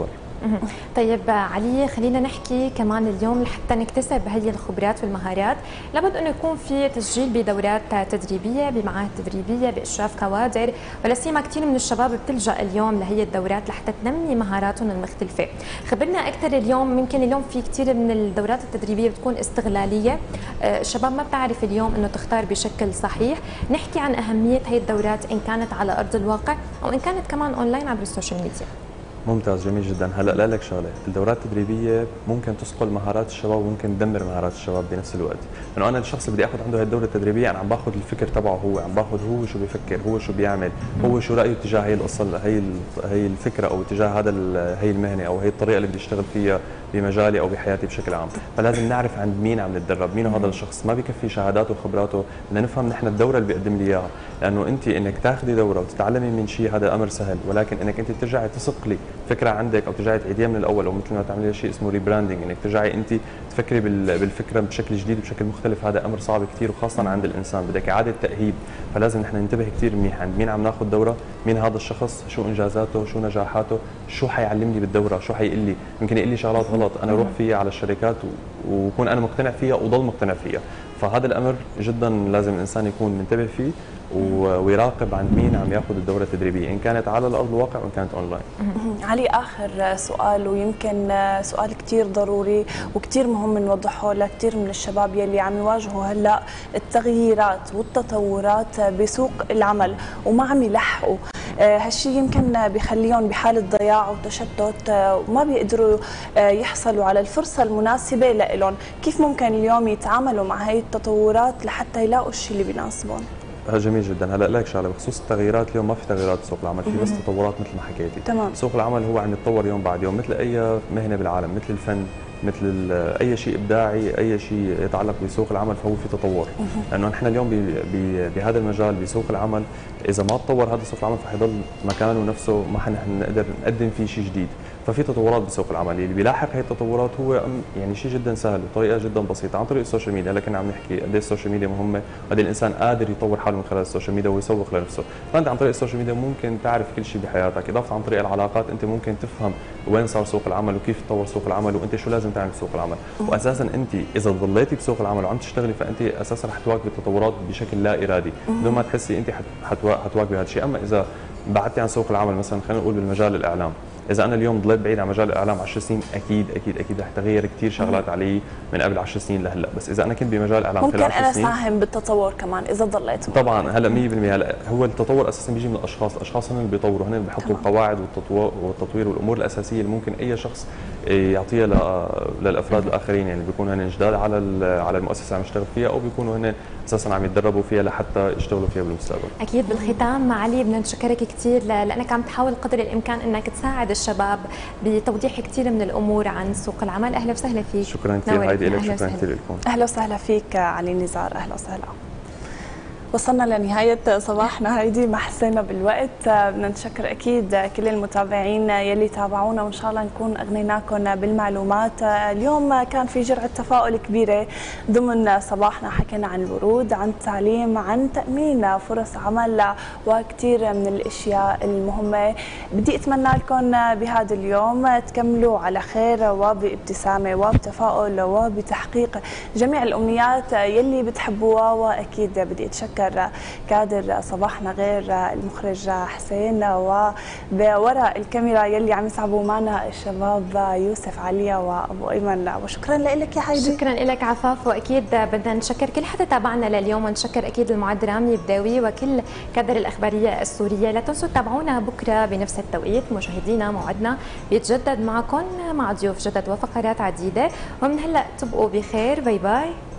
طيب علي، خلينا نحكي كمان اليوم لحتى نكتسب هي الخبرات والمهارات لابد انه يكون في تسجيل بدورات تدريبيه، بمعاهد تدريبيه، باشراف كوادر، ولا سيما كثير من الشباب بتلجا اليوم لهي الدورات لحتى تنمي مهاراتهم المختلفه. خبرنا اكثر اليوم، ممكن اليوم في كثير من الدورات التدريبيه بتكون استغلاليه، الشباب ما بتعرف اليوم انه تختار بشكل صحيح. نحكي عن اهميه هي الدورات ان كانت على ارض الواقع او ان كانت كمان اونلاين عبر السوشيال ميديا. ممتاز، جميل جدا. هلا لا لك شغله، الدورات التدريبيه ممكن تصقل مهارات الشباب وممكن تدمر مهارات الشباب بنفس الوقت، لانه انا الشخص اللي بدي اخذ عنده هي الدوره التدريبيه انا عم باخذ الفكر تبعه هو، عم باخذ هو شو بيفكر، هو شو بيعمل، هو شو رايه تجاه هي القصه، هي هي الفكره او تجاه هذا هي المهنه او هي الطريقه اللي بدي اشتغل فيها بمجالي او بحياتي بشكل عام. فلازم نعرف عند مين عم نتدرب، مين هذا الشخص، ما بكفي شهاداته وخبراته، بدنا نفهم نحن الدوره اللي بيقدم لي اياها، لانه انت انك تاخذي دوره وتتعلمي من شيء هذا امر سهل، ولكن انك انت ترجعي تسقلي فكره عندك او ترجعي تعيديها من الاول، او مثل ما تعملي شيء اسمه ريبراندنج، انك ترجعي انت تفكري بالفكره بشكل جديد وبشكل مختلف، هذا امر صعب كثير وخاصه عند الانسان، بدك اعاده تاهيب. فلازم نحن ننتبه كثير منيح عند مين عم ناخذ دوره، مين هذا الشخص، شو انجازاته، شو نجاحاته، شو حيعلمني بالدوره، شو حيقول لي، يمكن يقول لي شغلات غلط انا اروح فيها على الشركات وكون انا مقتنع فيها وضل مقتنع فيها. فهذا الامر جدا لازم الانسان يكون منتبه فيه ويراقب عند مين عم ياخذ الدوره التدريبيه، ان كانت على الارض الواقع وان كانت اونلاين. علي، اخر سؤال ويمكن سؤال كثير ضروري وكثير مهم نوضحه لكثير من الشباب يلي عم يواجهوا هلا التغييرات والتطورات بسوق العمل وما عم يلحقوا، هالشيء يمكن بخليهم بحاله ضياع وتشتت وما بيقدروا يحصلوا على الفرصه المناسبه لهم. كيف ممكن اليوم يتعاملوا مع هي التطورات لحتى يلاقوا الشيء اللي بيناسبهم؟ جميل جدا. هلا لك شغله بخصوص التغييرات، اليوم ما في تغييرات بسوق العمل، في بس تطورات مثل ما حكيتي. تمام. سوق العمل هو عم يتطور يوم بعد يوم مثل اي مهنه بالعالم، مثل الفن، مثل اي شيء ابداعي، اي شيء يتعلق بسوق العمل فهو في تطور، لانه نحن اليوم بهذا المجال بسوق العمل اذا ما تطور هذا سوق العمل فحيضل مكانه نفسه، ما حنقدر نقدم فيه شيء جديد. ففي تطورات بسوق العمل، اللي بيلاحق هي التطورات هو يعني شيء جدا سهل وطريقه جدا بسيطه عن طريق السوشيال ميديا. لكن عم نحكي قد ايه السوشيال ميديا مهمه وقد ايه الانسان قادر يطور حاله من خلال السوشيال ميديا ويسوق لنفسه. فانت عن طريق السوشيال ميديا ممكن تعرف كل شيء بحياتك، اضافه عن طريق العلاقات انت ممكن تفهم وين صار سوق العمل وكيف تطور سوق العمل وانت شو لازم تعمل بسوق العمل. واساسا انت اذا ضليتي بسوق العمل وعم تشتغلي فانت اساسا رح تواكبي التطورات بشكل لا ارادي بدون ما تحسي انت حتواكبي هذا الشيء. اما اذا بعدتي عن سوق العمل، مثلا خلينا نقول بالمجال الاعلام، اذا انا اليوم ضليت بعيد عن مجال الاعلام عشر سنين اكيد اكيد اكيد رح تغير كثير شغلات علي من قبل عشر سنين لهلا. بس اذا انا كنت بمجال الاعلام ممكن انا ساهم بالتطور كمان اذا ضليت طبعا. هلا مية بالمية هلا هو التطور اساسا بيجي من الاشخاص، الاشخاص هن اللي بيطوروا، هن اللي بيحطوا القواعد والتطوير والامور الاساسيه اللي ممكن اي شخص يعطيها للافراد الاخرين، يعني بيكونوا هن جداد على على المؤسسه اللي عم يشتغل فيها او بيكونوا هن اساسا عم يتدربوا فيها لحتى يشتغلوا فيها بالمستقبل. اكيد. بالختام مع علي بدنا نشكرك كثير لانك عم تحاول قدر الامكان انك تساعد الشباب بتوضيح كثير من الامور عن سوق العمل. اهلا وسهلا فيك. شكرا كثير هيدي لك، شكرا كثير لكم. اهلا وسهلا فيك علي نزار، اهلا وسهلا. وصلنا لنهاية صباحنا هيدي، ما حسينا بالوقت. بدنا نشكر أكيد كل المتابعين يلي تابعونا وإن شاء الله نكون أغنيناكم بالمعلومات. اليوم كان في جرعة تفاؤل كبيرة ضمن صباحنا، حكينا عن الورود، عن التعليم، عن تأمين فرص عمل وكثير من الأشياء المهمة. بدي أتمنى لكم بهذا اليوم تكملوا على خير وبابتسامة وبتفاؤل وبتحقيق جميع الأمنيات يلي بتحبوها. وأكيد بدي أتشكر كادر صباحنا غير المخرج حسين، وبوراء الكاميرا يلي عم يصعبوا معنا الشباب يوسف عليا وابو ايمن. وشكرا لك يا حيدي. شكرا لك عفاف. واكيد بدنا نشكر كل حدا تابعنا لليوم، ونشكر اكيد المعد رامي بداوي وكل كادر الاخباريه السوريه. لا تنسوا تتابعونا بكره بنفس التوقيت. مشاهدينا موعدنا بيتجدد معكم مع ضيوف جدد وفقرات عديده، ومن هلا تبقوا بخير. باي باي.